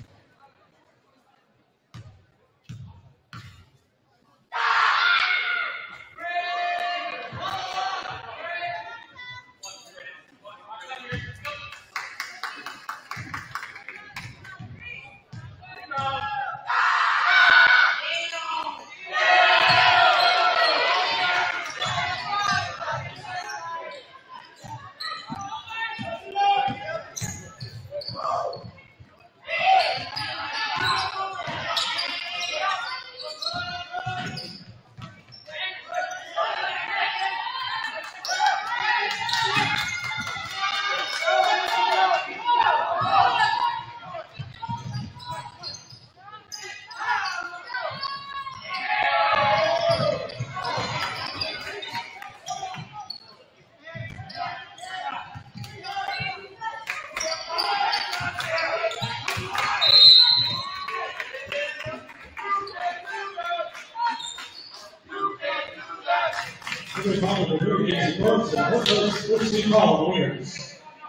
A: First team ball, Warriors.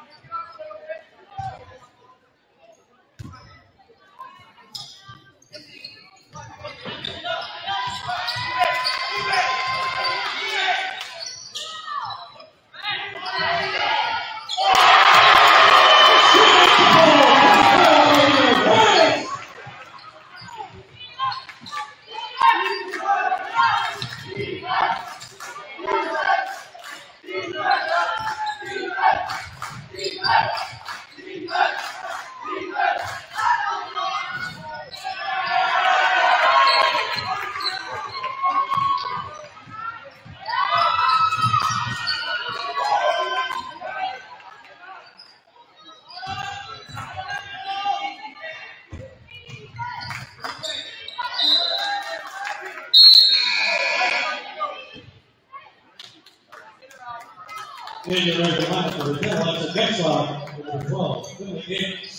A: In your right behind for the middle, that's a next line, number twelve, Billy Gates.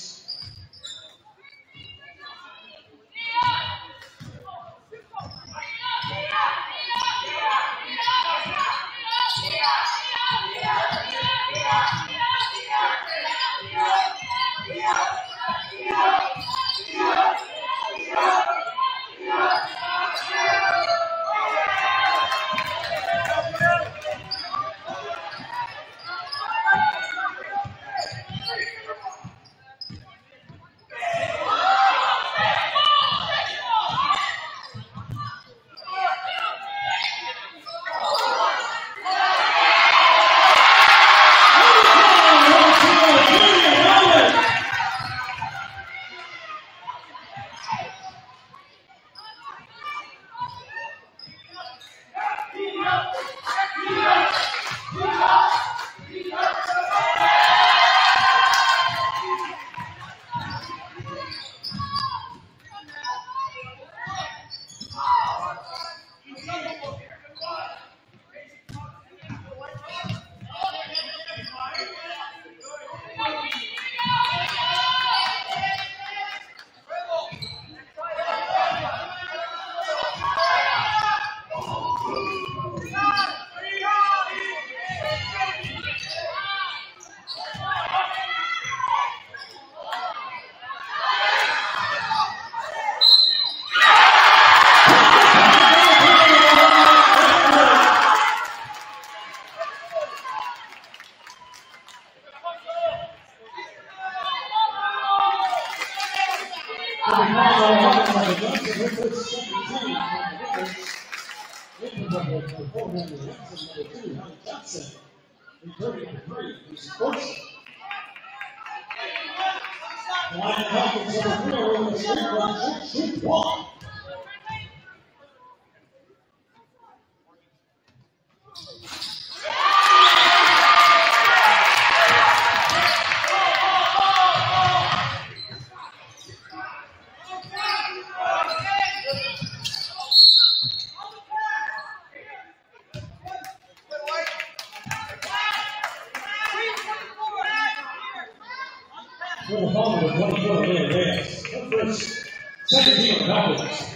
A: Second team of Falcons.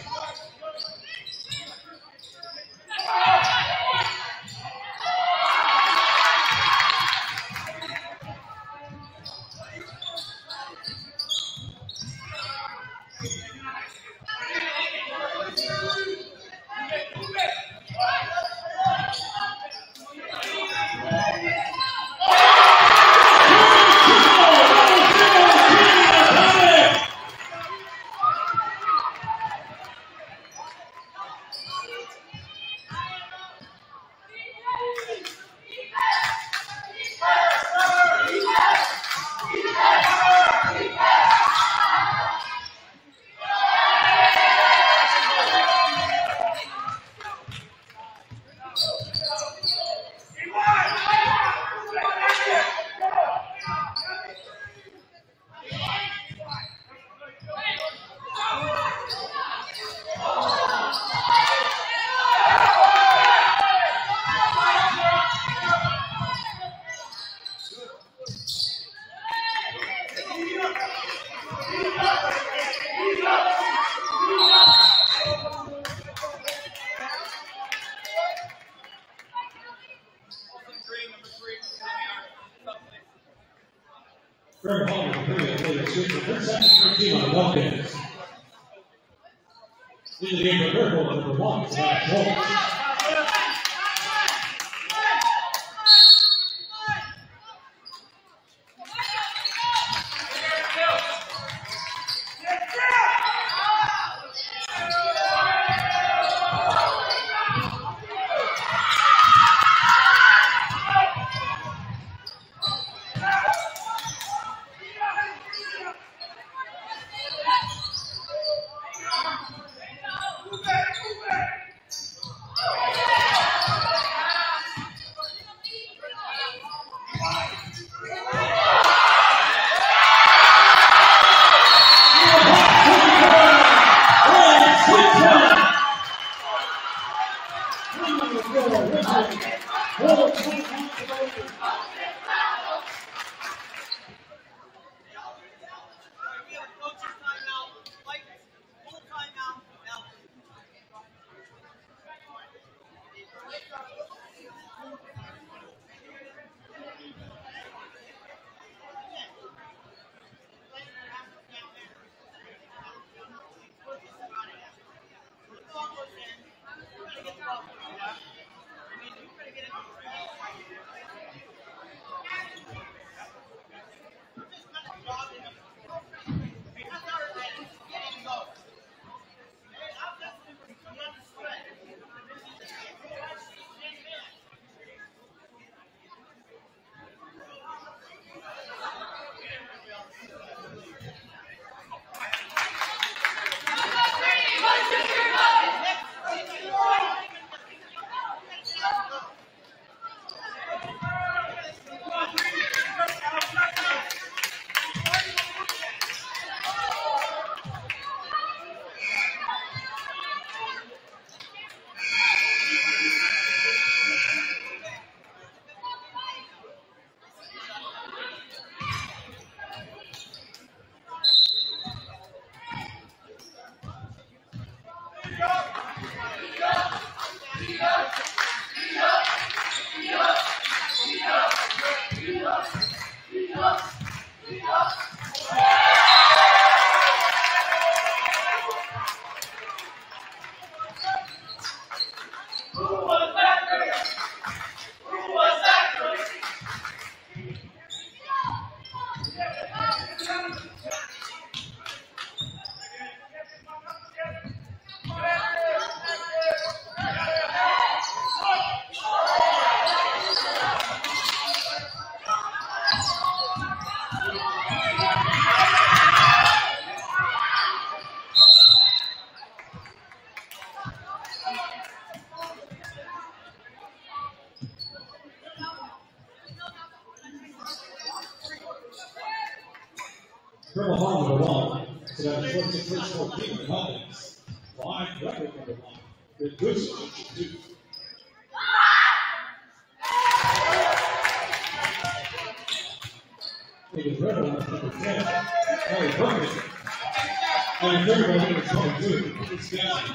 A: Faribault will bring it for the switch for first, second, thirteen on the ball pins. In the game for Faribault, number one, Zach Schultz. Faribault number one, so that's twenty-six first fourteen for Hawkins. Five record number one. Good goose two. It is Faribault number ten. Harry Ferguson. And Faribault number twenty-two. It's Gatsby.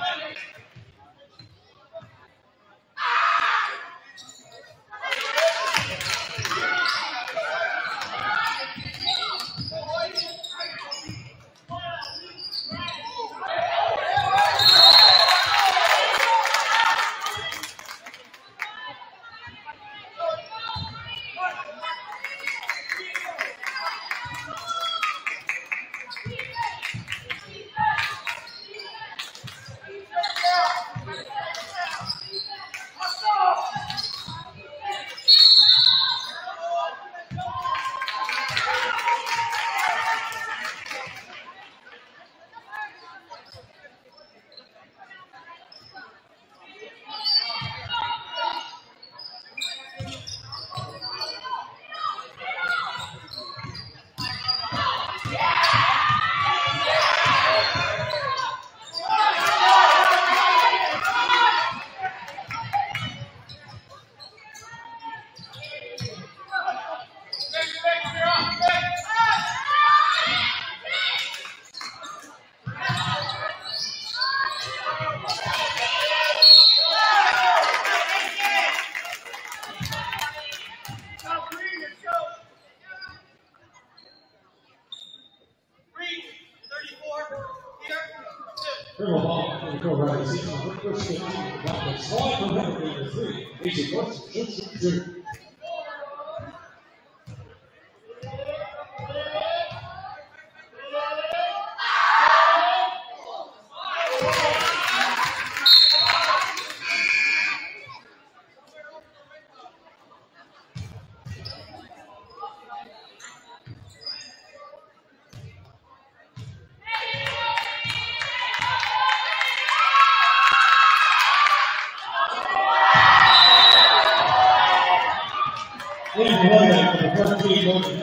A: Dribble ball in the corner right receiver. First fifteen. Slide for number number three. Casey Brooks. Shoot, shoot, shoot. Leading the running back for the first team,